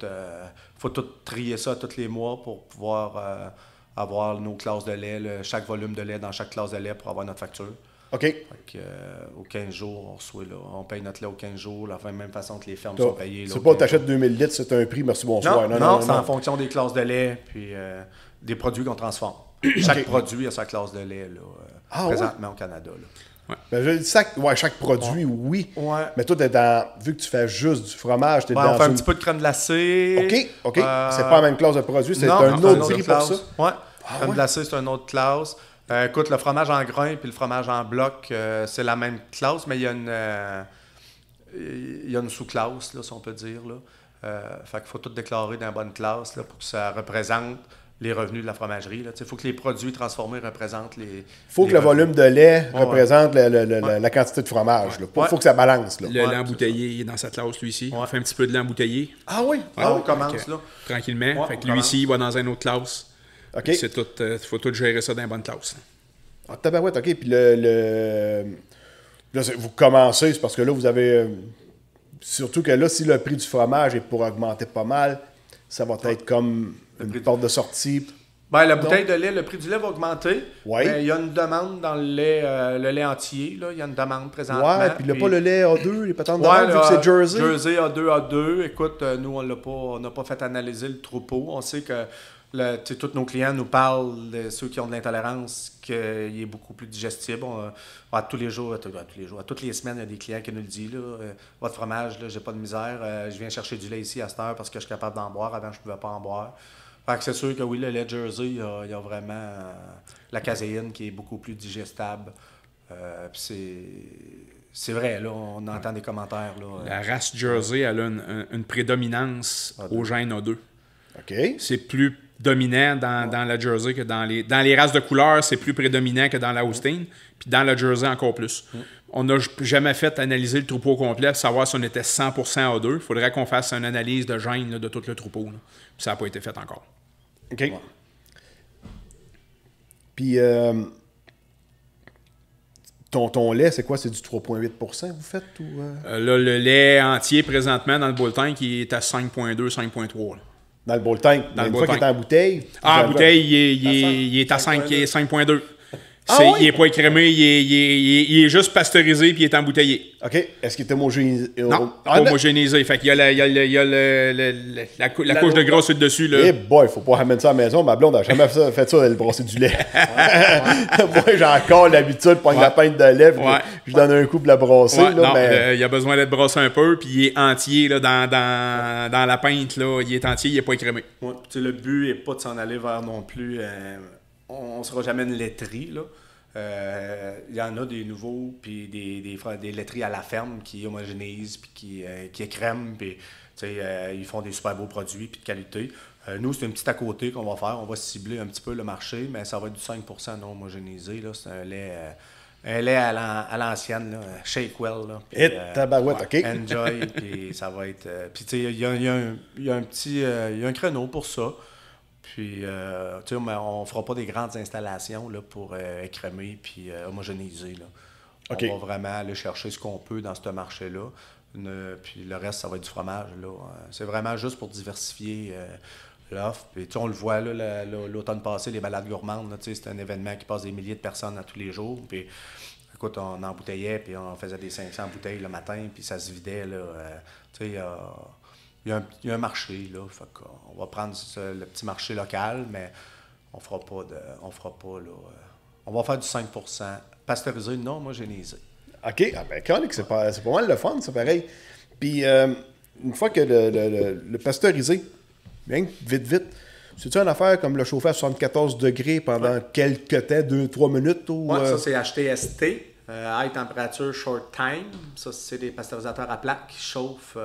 Speaker 2: il faut tout trier ça tous les mois pour pouvoir... avoir nos classes de lait, chaque volume de lait dans chaque classe de lait pour avoir notre facture.
Speaker 4: OK.
Speaker 2: Fait que, aux 15 jours, on paye notre lait aux 15 jours, de la même façon que les fermes sont payées.
Speaker 4: C'est pas tu achètes 2000 litres, c'est un prix, merci, bonsoir.
Speaker 2: Non, c'est en fonction des classes de lait puis des produits qu'on transforme. Chaque produit a sa classe de lait là, présentement au Canada. Là.
Speaker 1: Ouais.
Speaker 4: Ben, chaque produit, oui. Ouais. Mais toi, vu que tu fais juste du fromage, t'es dans
Speaker 2: on fait un petit peu de crème glacée.
Speaker 4: OK. C'est pas la même classe de produit, c'est un autre prix pour ça.
Speaker 2: Oui. Crème glacée, c'est une autre classe. Écoute, le fromage en grain puis le fromage en bloc, c'est la même classe, mais il y a une sous-classe, là, si on peut dire. Là. Fait qu'il faut tout déclarer dans la bonne classe là, pour que ça représente les revenus de la fromagerie. Il faut que les produits transformés représentent les...
Speaker 4: Il faut que le volume de lait représente la quantité de fromage. Il faut que ça balance. Là.
Speaker 1: Le lait embouteillé est dans cette classe, lui ici. On fait un petit peu de lait embouteillé.
Speaker 4: Ah oui?
Speaker 2: On commence là.
Speaker 1: Tranquillement. Fait que lui ici, il va dans une autre classe.
Speaker 4: OK.
Speaker 1: Il faut tout gérer ça dans une bonne classe.
Speaker 4: Ah, tabarouette, OK. Puis Là, vous commencez, c'est parce que là, vous avez... surtout que là, si le prix du fromage est pour augmenter pas mal, ça va être comme une porte de sortie.
Speaker 2: Ben, la bouteille de lait, le prix du lait va augmenter.
Speaker 4: Oui.
Speaker 2: Mais il y a une demande dans le lait entier. Là. Il y a une demande présentement.
Speaker 4: Ouais, puis il n'y a pas le lait A2, les patentes de
Speaker 2: Ouais,
Speaker 4: même, vu que c'est Jersey.
Speaker 2: Jersey A2. Écoute, nous, on n'a pas fait analyser le troupeau. On sait que tous nos clients nous parlent, de ceux qui ont de l'intolérance, qu'il est beaucoup plus digestible. À toutes les semaines, il y a des clients qui nous le disent. Là, votre fromage, là, j'ai pas de misère. Je viens chercher du lait ici à cette heure parce que je suis capable d'en boire. Avant, je ne pouvais pas en boire. Fait que c'est sûr que oui, le lait Jersey, il y a vraiment la caséine qui est beaucoup plus digestible. C'est vrai, là, on entend des commentaires. Là,
Speaker 1: La race Jersey, elle a une prédominance au gène A2.
Speaker 4: OK.
Speaker 1: C'est plus dominant dans la Jersey que dans les races de couleur, c'est plus prédominant que dans la Holstein. Puis dans la Jersey, encore plus. On n'a jamais fait analyser le troupeau au complet pour savoir si on était 100% A2. Il faudrait qu'on fasse une analyse de gènes là, de tout le troupeau. Là. Puis ça n'a pas été fait encore.
Speaker 4: OK. Ouais. Puis, ton lait, c'est quoi? C'est du 3,8% vous faites? Ou
Speaker 1: là, le lait entier, présentement, dans le bull tank, il est à 5,2, 5,3.
Speaker 4: Dans le bull tank? Une fois qu'il est en bouteille?
Speaker 1: En bouteille, il est à 5,2. Il n'est pas écrémé, il est juste pasteurisé puis il est embouteillé.
Speaker 4: OK. Est-ce qu'il est homogénéisé?
Speaker 1: Non, pas homogénéisé. Fait qu'il y a la couche de gras sur le dessus.
Speaker 4: Eh boy, faut pas ramener ça à la maison. Ma blonde n'a jamais fait ça, elle brasser du lait. Moi, j'ai encore l'habitude de prendre la pinte de lait puis je donne un coup pour la brasser.
Speaker 1: Ouais,
Speaker 4: là,
Speaker 1: non,
Speaker 4: mais...
Speaker 1: il a besoin d'être brassé un peu puis il est entier là, dans la pinte. Là, il est entier, il n'est pas écrémé.
Speaker 2: Ouais, le but n'est pas de s'en aller vers non plus... on ne sera jamais une laiterie, là. Il y en a des nouveaux, puis des laiteries à la ferme qui homogénéisent, puis qui écrèment, puis ils font des super beaux produits, puis de qualité. Nous, c'est un petit à côté qu'on va faire. On va cibler un petit peu le marché, mais ça va être du 5% non homogénéisé. Là. C'est un lait à l'ancienne, là, Shakewell. Là, puis,
Speaker 4: tabarouette, OK.
Speaker 2: Enjoy, puis ça va être... puis tu sais, il y a un créneau pour ça. Puis, tu sais, on ne fera pas des grandes installations là, pour écrémer puis homogénéiser. Là.
Speaker 4: Okay.
Speaker 2: On va vraiment aller chercher ce qu'on peut dans ce marché-là. Puis le reste, ça va être du fromage. Là. C'est vraiment juste pour diversifier l'offre. Puis, tu sais, on le voit là, l'automne passé, les balades gourmandes. Là, c'est un événement qui passe des milliers de personnes à tous les jours. Puis, écoute, on embouteillait, puis on faisait des 500 bouteilles le matin, puis ça se vidait. Là, tu sais, il y a un marché, là. Fait qu'on va prendre le petit marché local, mais on fera pas là. On va faire du 5%. Pasteurisé, non homogénéisé.
Speaker 4: OK. Ah ben, c'est pas mal le fun, ça, pareil. Puis, une fois que le pasteurisé, bien, vite, c'est-tu une affaire comme le chauffer à 74 degrés pendant quelques temps, 2-3 minutes?
Speaker 2: Oui, ça, c'est HTST. High Temperature Short Time. Ça, c'est des pasteurisateurs à plaque qui chauffent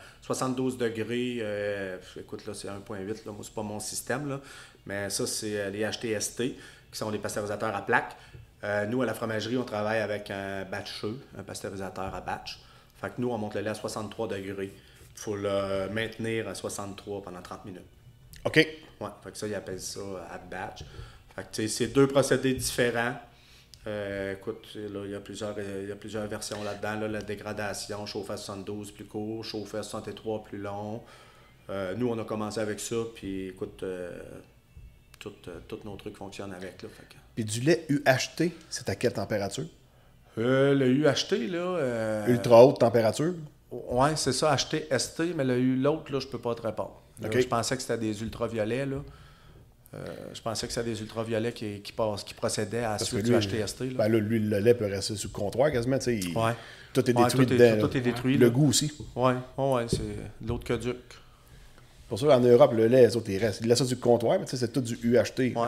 Speaker 2: 72 degrés. Écoute, là, c'est 1.8. Là, moi, c'est pas mon système. Là, mais ça, c'est les HTST qui sont des pasteurisateurs à plaque. Nous, à la fromagerie, on travaille avec un batcheux, un pasteurisateur à batch. Fait que nous, on monte le lait à 63 degrés. Il faut le maintenir à 63 pendant 30 minutes.
Speaker 4: OK.
Speaker 2: Ouais, fait que ça, ils appellent ça à batch. Fait que, c'est deux procédés différents. Écoute, là, il y a plusieurs versions là-dedans. Là, la dégradation, chauffer à 72 plus court, chauffer à 63 plus long. Nous, on a commencé avec ça, puis écoute, tous nos trucs fonctionnent avec. Là,
Speaker 4: puis du lait UHT, c'est à quelle température?
Speaker 2: Le UHT, là...
Speaker 4: Ultra haute température?
Speaker 2: Oui, c'est ça, HTST, mais l'autre, là, je peux pas te répondre. Là,
Speaker 4: okay.
Speaker 2: Je pensais que c'était des ultraviolets, là. Je pensais que c'était des ultraviolets qui procédaient à la suite du HTST. Là.
Speaker 4: Ben là, lui, le lait peut rester sur le comptoir quasiment.
Speaker 2: Ouais.
Speaker 4: Tout est détruit dedans.
Speaker 2: Tout est détruit.
Speaker 4: Le goût aussi.
Speaker 2: Oui, c'est de l'autre qu'Aduc.
Speaker 4: Pour ça, en Europe, le lait, les autres, ils laissent ça sur le comptoir, mais c'est tout du UHT.
Speaker 2: Oui.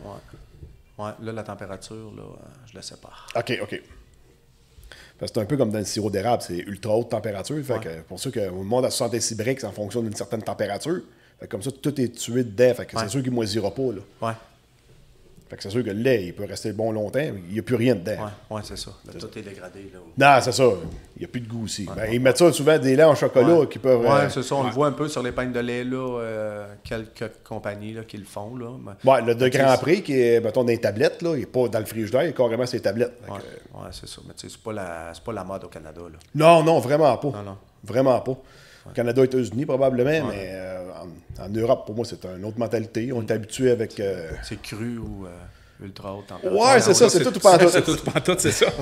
Speaker 2: Là, la température, là, je ne la sais pas.
Speaker 4: OK. C'est un peu comme dans le sirop d'érable, c'est ultra haute température. Fait que pour ça qu'au monde à 66 brix en fonction d'une certaine température. Fait que comme ça, tout est tué dedans. Fait que c'est sûr qu'il ne moisira pas. Là.
Speaker 2: Ouais.
Speaker 4: Fait que c'est sûr que le lait, il peut rester bon longtemps, mais il n'y a plus rien dedans.
Speaker 2: Ouais, c'est ça. Là, tout est dégradé. Là.
Speaker 4: Non, c'est ça. Il n'y a plus de goût aussi. Ils mettent ça souvent des laits en chocolat qui peuvent.
Speaker 2: Ouais, c'est ça. On le voit un peu sur les pains de lait, là, quelques compagnies là, qui le font. Là.
Speaker 4: Ouais, le de Grand Prix, qui est, mettons, dans les tablettes, là, il n'est pas dans le frigidaire, il est carrément sur les tablettes.
Speaker 2: Ouais, c'est ça. Mais tu sais, c'est pas la mode au Canada. Là.
Speaker 4: Non, vraiment pas.
Speaker 2: Non.
Speaker 4: Vraiment pas. Au Canada et aux États-Unis, probablement, mais en Europe, pour moi, c'est une autre mentalité. On est habitué avec.
Speaker 2: C'est cru ou ultra haute température.
Speaker 4: Ouais, c'est ça, c'est tout ou pas tout.
Speaker 1: C'est tout ou pas tout, c'est ça.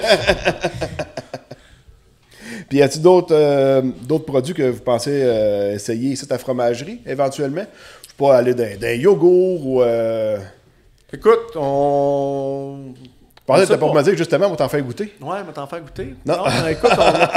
Speaker 4: Puis, y a-t-il d'autres produits que vous pensez essayer ici à la fromagerie, éventuellement? Je sais pas, aller dans yogourt ou.
Speaker 2: Écoute, on.
Speaker 4: Je pensais que t'as pas me dire que justement, on va t'en faire goûter.
Speaker 2: Ouais, mais t'en faire goûter.
Speaker 4: Non.
Speaker 2: Écoute,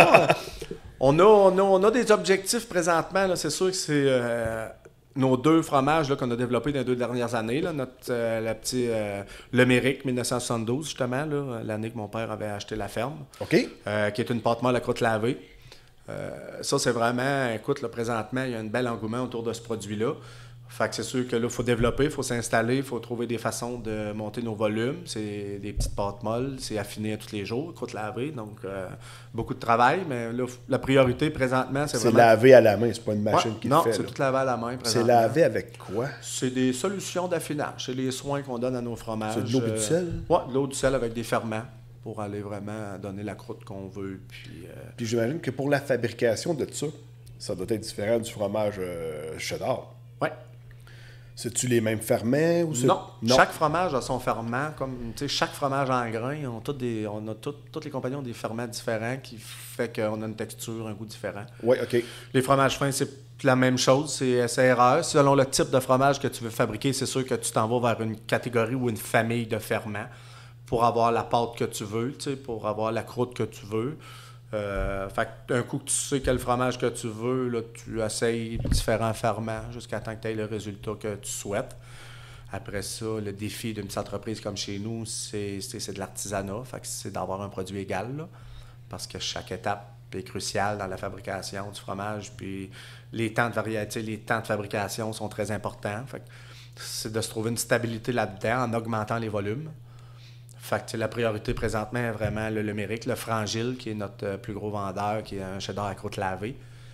Speaker 2: on a des objectifs présentement. Là, c'est sûr que c'est nos 2 fromages là, qu'on a développés dans les 2 dernières années. Là, le petit Le Mérique 1972, justement, là, l'année que mon père avait acheté la ferme.
Speaker 4: OK.
Speaker 2: Qui est une pâte molle à croûte lavée. Ça, c'est vraiment, écoute, là, présentement, il y a un bel engouement autour de ce produit-là. Fait que c'est sûr que là, il faut développer, il faut s'installer, il faut trouver des façons de monter nos volumes. C'est des petites pâtes molles, c'est affiné à tous les jours, croûte lavée, donc beaucoup de travail. Mais là, la priorité présentement, c'est vraiment...
Speaker 4: C'est lavé à la main, c'est pas une machine qui le fait.
Speaker 2: Non, c'est tout lavé à la main présentement.
Speaker 4: C'est lavé avec quoi?
Speaker 2: C'est des solutions d'affinage. C'est les soins qu'on donne à nos fromages.
Speaker 4: C'est de l'eau et du sel?
Speaker 2: Oui, de l'eau et du sel avec des ferments pour aller vraiment donner la croûte qu'on veut.
Speaker 4: Puis j'imagine que pour la fabrication de ça doit être différent du fromage cheddar.
Speaker 2: Oui.
Speaker 4: C'est-tu les mêmes ferments? Ou
Speaker 2: non. Chaque fromage a son ferment. Comme, chaque fromage en grains, toutes les compagnies ont des ferments différents qui fait qu'on a une texture, un goût différent.
Speaker 4: Oui, OK.
Speaker 2: Les fromages fins, c'est la même chose. C'est erreur. Selon le type de fromage que tu veux fabriquer, c'est sûr que tu t'en vas vers une catégorie ou une famille de ferments pour avoir la pâte que tu veux, pour avoir la croûte que tu veux. Fait qu'un coup que tu sais quel fromage que tu veux, là, tu essayes différents ferments jusqu'à temps que tu aies le résultat que tu souhaites. Après ça, le défi d'une petite entreprise comme chez nous, c'est de l'artisanat. Fait que c'est d'avoir un produit égal, là, parce que chaque étape est cruciale dans la fabrication du fromage. Puis les temps de fabrication sont très importants. Fait que c'est de se trouver une stabilité là-dedans en augmentant les volumes. Fait que la priorité présentement est vraiment le Mérique, le Frangile, qui est notre plus gros vendeur, qui est un cheddar à croûte lavée.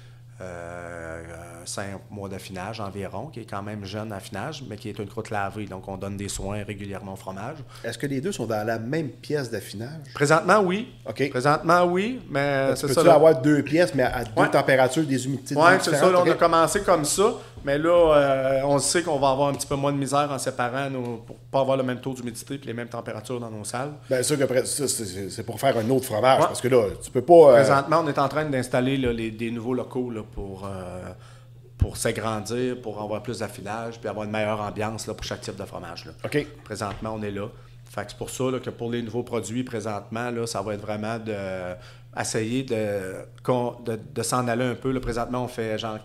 Speaker 2: 5 mois d'affinage environ, qui est quand même jeune affinage, mais qui est une croûte lavée. Donc, on donne des soins régulièrement au fromage.
Speaker 4: Est-ce que les deux sont dans la même pièce d'affinage?
Speaker 2: Présentement, oui.
Speaker 4: OK.
Speaker 2: Présentement, oui, mais c'est ça.
Speaker 4: Peux-tu avoir 2 pièces, mais à 2 températures, des humidités différentes?
Speaker 2: Oui, c'est ça. Là, on a commencé comme ça, mais là, on sait qu'on va avoir un petit peu moins de misère en séparant pour ne pas avoir le même taux d'humidité et les mêmes températures dans nos salles.
Speaker 4: Bien sûr que c'est pour faire un autre fromage, parce que là, tu peux pas...
Speaker 2: Présentement, on est en train d'installer des nouveaux locaux là, pour s'agrandir, pour avoir plus d'affinage, puis avoir une meilleure ambiance là, pour chaque type de fromage. Là.
Speaker 4: OK.
Speaker 2: Présentement, on est là. Fait que c'est pour ça là, que pour les nouveaux produits, présentement, là, ça va être vraiment essayer de s'en aller un peu. Là, présentement, on fait genre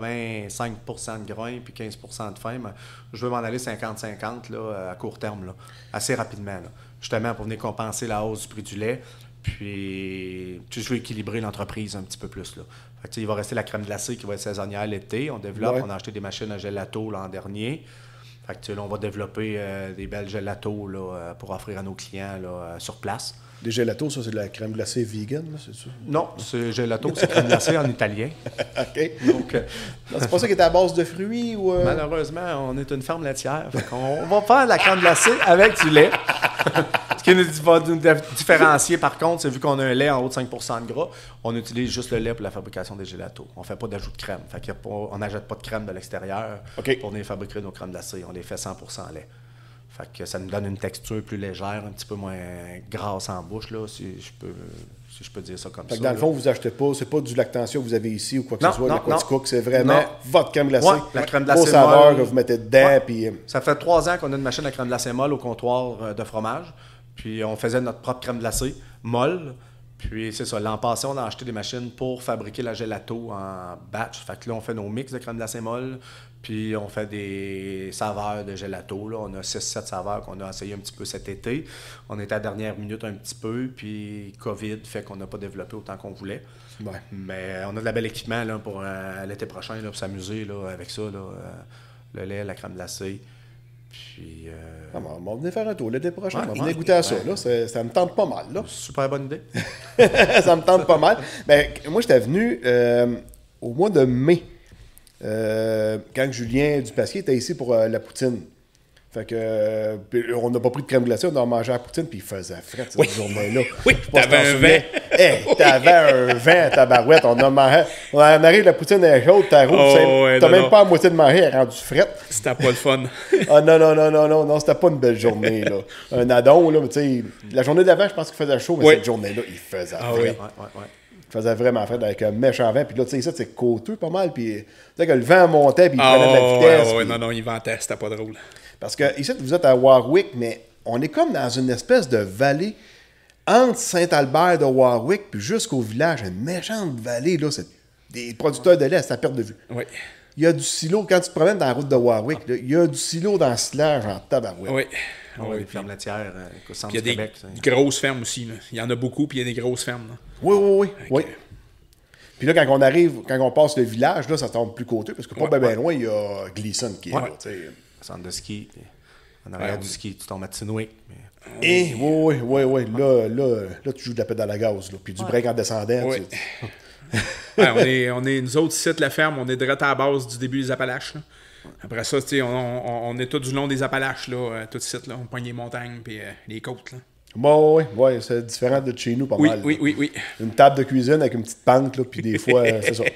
Speaker 2: 85% de grains puis 15% de fin. Mais je veux m'en aller 50-50 là, à court terme, là, assez rapidement. Là, justement, pour venir compenser la hausse du prix du lait. Puis, je veux équilibrer l'entreprise un petit peu plus. Là. Fait que, il va rester la crème glacée qui va être saisonnière l'été. On développe, on a acheté des machines à gelato l'an dernier. Fait que, là, on va développer des belles gelatos là, pour offrir à nos clients là, sur place.
Speaker 4: Des gelatos, ça, c'est de la crème glacée vegan, là, c'est ça?
Speaker 2: Non, c'est gelato, c'est crème glacée en italien.
Speaker 4: OK.
Speaker 2: Donc,
Speaker 4: non, c'est pas ça qui est à base de fruits ou...
Speaker 2: Malheureusement, on est une ferme laitière. Fait qu'on va faire la crème glacée avec du lait. Ce qui va nous différencier, par contre, c'est vu qu'on a un lait en haut de 5% de gras, on utilise juste le lait pour la fabrication des gélatos. On ne fait pas d'ajout de crème. Fait on n'ajoute pas de crème de l'extérieur pour venir fabriquer nos crèmes glacées. On les fait 100% lait. Fait que ça nous donne une texture plus légère, un petit peu moins grasse en bouche, là, si je peux dire ça comme ça.
Speaker 4: Dans le fond, vous achetez pas, c'est pas du Lactantia que vous avez ici ou quoi que ce soit,
Speaker 2: l'Aquaticook,
Speaker 4: c'est vraiment votre crème glacée.
Speaker 2: Ouais, la crème glacée
Speaker 4: molle. Saveur
Speaker 2: molle.
Speaker 4: que vous mettez dedans.
Speaker 2: Ouais.
Speaker 4: Puis...
Speaker 2: Ça fait 3 ans qu'on a une machine à crème glacée molle au comptoir de fromage. Puis on faisait notre propre crème glacée molle. Puis c'est ça, l'an passé, on a acheté des machines pour fabriquer la gelato en batch. Fait que là, on fait nos mix de crème glacée molle. Puis on fait des saveurs de gelato. Là. On a 6-7 saveurs qu'on a essayé un petit peu cet été. On était à la dernière minute un petit peu. Puis COVID fait qu'on n'a pas développé autant qu'on voulait.
Speaker 4: Ouais.
Speaker 2: Mais on a de la belle équipement là, pour l'été prochain là, pour s'amuser là, avec ça. Là, le lait, la crème glacée. Puis,
Speaker 4: On va venir faire un tour l'été prochain.
Speaker 2: Ouais,
Speaker 4: On va venir
Speaker 2: ouais.
Speaker 4: goûter à ça. Là. Ça me tente pas mal. Là.
Speaker 2: super bonne idée.
Speaker 4: Ça me tente pas mal. Ben, moi, j'étais venu au mois de mai, quand Julien Dupasquier était ici pour la poutine. Fait que, on n'a pas pris de crème glacée, on a mangé à la poutine, puis il faisait frais cette journée-là.
Speaker 1: Oui,
Speaker 4: Je sais pas si
Speaker 1: t'avais
Speaker 4: t'en
Speaker 1: un
Speaker 4: souviens.
Speaker 1: vent.
Speaker 4: Hey, t'avais un vent, tabarouette. On arrive, la poutine est chaude, t'as
Speaker 1: ouais,
Speaker 4: même
Speaker 1: non.
Speaker 4: pas à moitié de manger, elle est rendue frette.
Speaker 1: C'était pas le fun.
Speaker 4: Ah non, c'était pas une belle journée, là. Un addon, là, mais tu sais, la journée d'avant, je pense qu'il faisait chaud, mais
Speaker 1: Oui.
Speaker 4: cette journée-là, il faisait
Speaker 1: Ah
Speaker 4: frais.
Speaker 1: oui.
Speaker 2: Ouais.
Speaker 4: Il faisait vraiment frais avec un méchant vent. Puis là, tu sais, ça, c'est côteux pas mal. Puis, tu sais, que le vent montait, puis il prenait de la vitesse.
Speaker 1: ouais,
Speaker 4: puis-
Speaker 1: non, il ventait, c'était pas drôle.
Speaker 4: Parce que ici, vous êtes à Warwick, mais on est comme dans une espèce de vallée entre Saint-Albert de Warwick puis jusqu'au village. Une méchante vallée, là. C'est des producteurs de lait, c'est à perte de vue.
Speaker 1: Oui.
Speaker 4: Il y a du silo, quand tu te promènes dans la route de Warwick, là, il y a du silo dans le silage en tabarouette.
Speaker 1: Oui.
Speaker 2: Les fermes laitières au centre
Speaker 1: Puis il y a
Speaker 2: du
Speaker 1: des
Speaker 2: Québec. ça.
Speaker 1: grosses fermes aussi. Là. Il y en a beaucoup, puis il y a des grosses fermes. Là.
Speaker 4: Oui. Puis là, quand on arrive, quand on passe le village, là, ça tombe plus côté, parce que pas bien loin, il y a Gleason qui est là, tu sais.
Speaker 2: Centre de ski. puis En arrière du ski, tu tombes à Tinwick. Mais...
Speaker 4: Et oui. Là, tu joues de la pédale à gaz, là. Puis du break en descendant.
Speaker 1: Oui.
Speaker 4: tu-
Speaker 1: On est nous autres sites, la ferme, on est direct à la base du début des Appalaches. Là. Après ça, tu sais, on est tout du long des Appalaches, là, tout de suite, là. On pogne les montagnes puis les côtes. Là.
Speaker 4: Bon, oui, c'est différent de chez nous pas mal. là.
Speaker 1: Oui.
Speaker 4: Une table de cuisine avec une petite pente, là, puis des fois, c'est ça.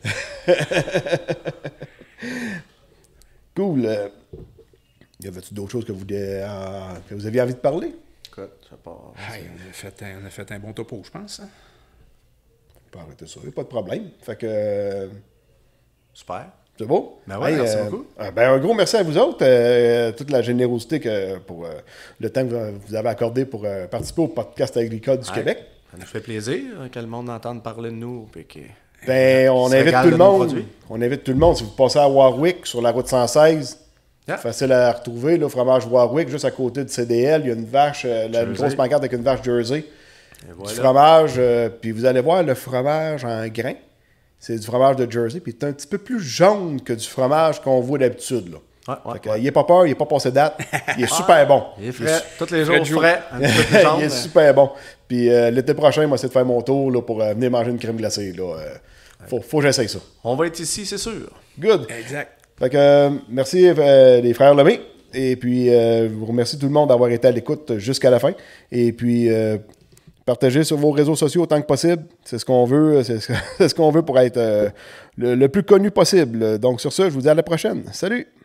Speaker 4: Cool. Y avait-tu d'autres choses que vous aviez envie de parler?
Speaker 2: Écoute, je sais pas.
Speaker 1: On a fait un bon topo, je pense. Hein?
Speaker 4: On peut arrêter ça, y a pas de problème. Fait que,
Speaker 2: Super.
Speaker 4: c'est beau?
Speaker 2: Ben ouais, merci beaucoup.
Speaker 4: Un gros merci à vous autres. Toute la générosité pour le temps que vous avez accordé pour participer au podcast agricole du Québec.
Speaker 2: Ça nous fait plaisir que le monde entende parler de nous. Puis que...
Speaker 4: Ben, on
Speaker 2: se
Speaker 4: invite
Speaker 2: régale
Speaker 4: tout le
Speaker 2: de nos
Speaker 4: monde.
Speaker 2: produits.
Speaker 4: On invite tout le monde. Si vous passez à Warwick, sur la route 116,
Speaker 2: Yeah.
Speaker 4: facile à retrouver, le fromage Warwick, juste à côté de CDL. Il y a une vache, une grosse pancarte avec une vache Jersey.
Speaker 2: Et voilà.
Speaker 4: Du fromage, puis vous allez voir le fromage en grains. C'est du fromage de Jersey, puis c'est un petit peu plus jaune que du fromage qu'on voit d'habitude. Là.
Speaker 2: Ouais.
Speaker 4: Fait que, il n'est pas peur, il n'est pas passé date. Il est super bon.
Speaker 2: Il est frais. Tous les
Speaker 1: frais
Speaker 2: jours
Speaker 1: de jour.
Speaker 2: frais. Un petit peu plus jaune.
Speaker 4: Il est super bon. Puis l'été prochain, moi, c'est de faire mon tour là, pour venir manger une crème glacée. Là. Faut que j'essaye ça.
Speaker 2: On va être ici, c'est sûr.
Speaker 4: Good.
Speaker 1: Exact.
Speaker 4: Fait que merci les frères Lemay. Et puis, je vous remercie tout le monde d'avoir été à l'écoute jusqu'à la fin. Et puis, partagez sur vos réseaux sociaux autant que possible. C'est ce qu'on veut. C'est ce qu'on veut pour être le plus connu possible. Donc, sur ce, je vous dis à la prochaine. Salut!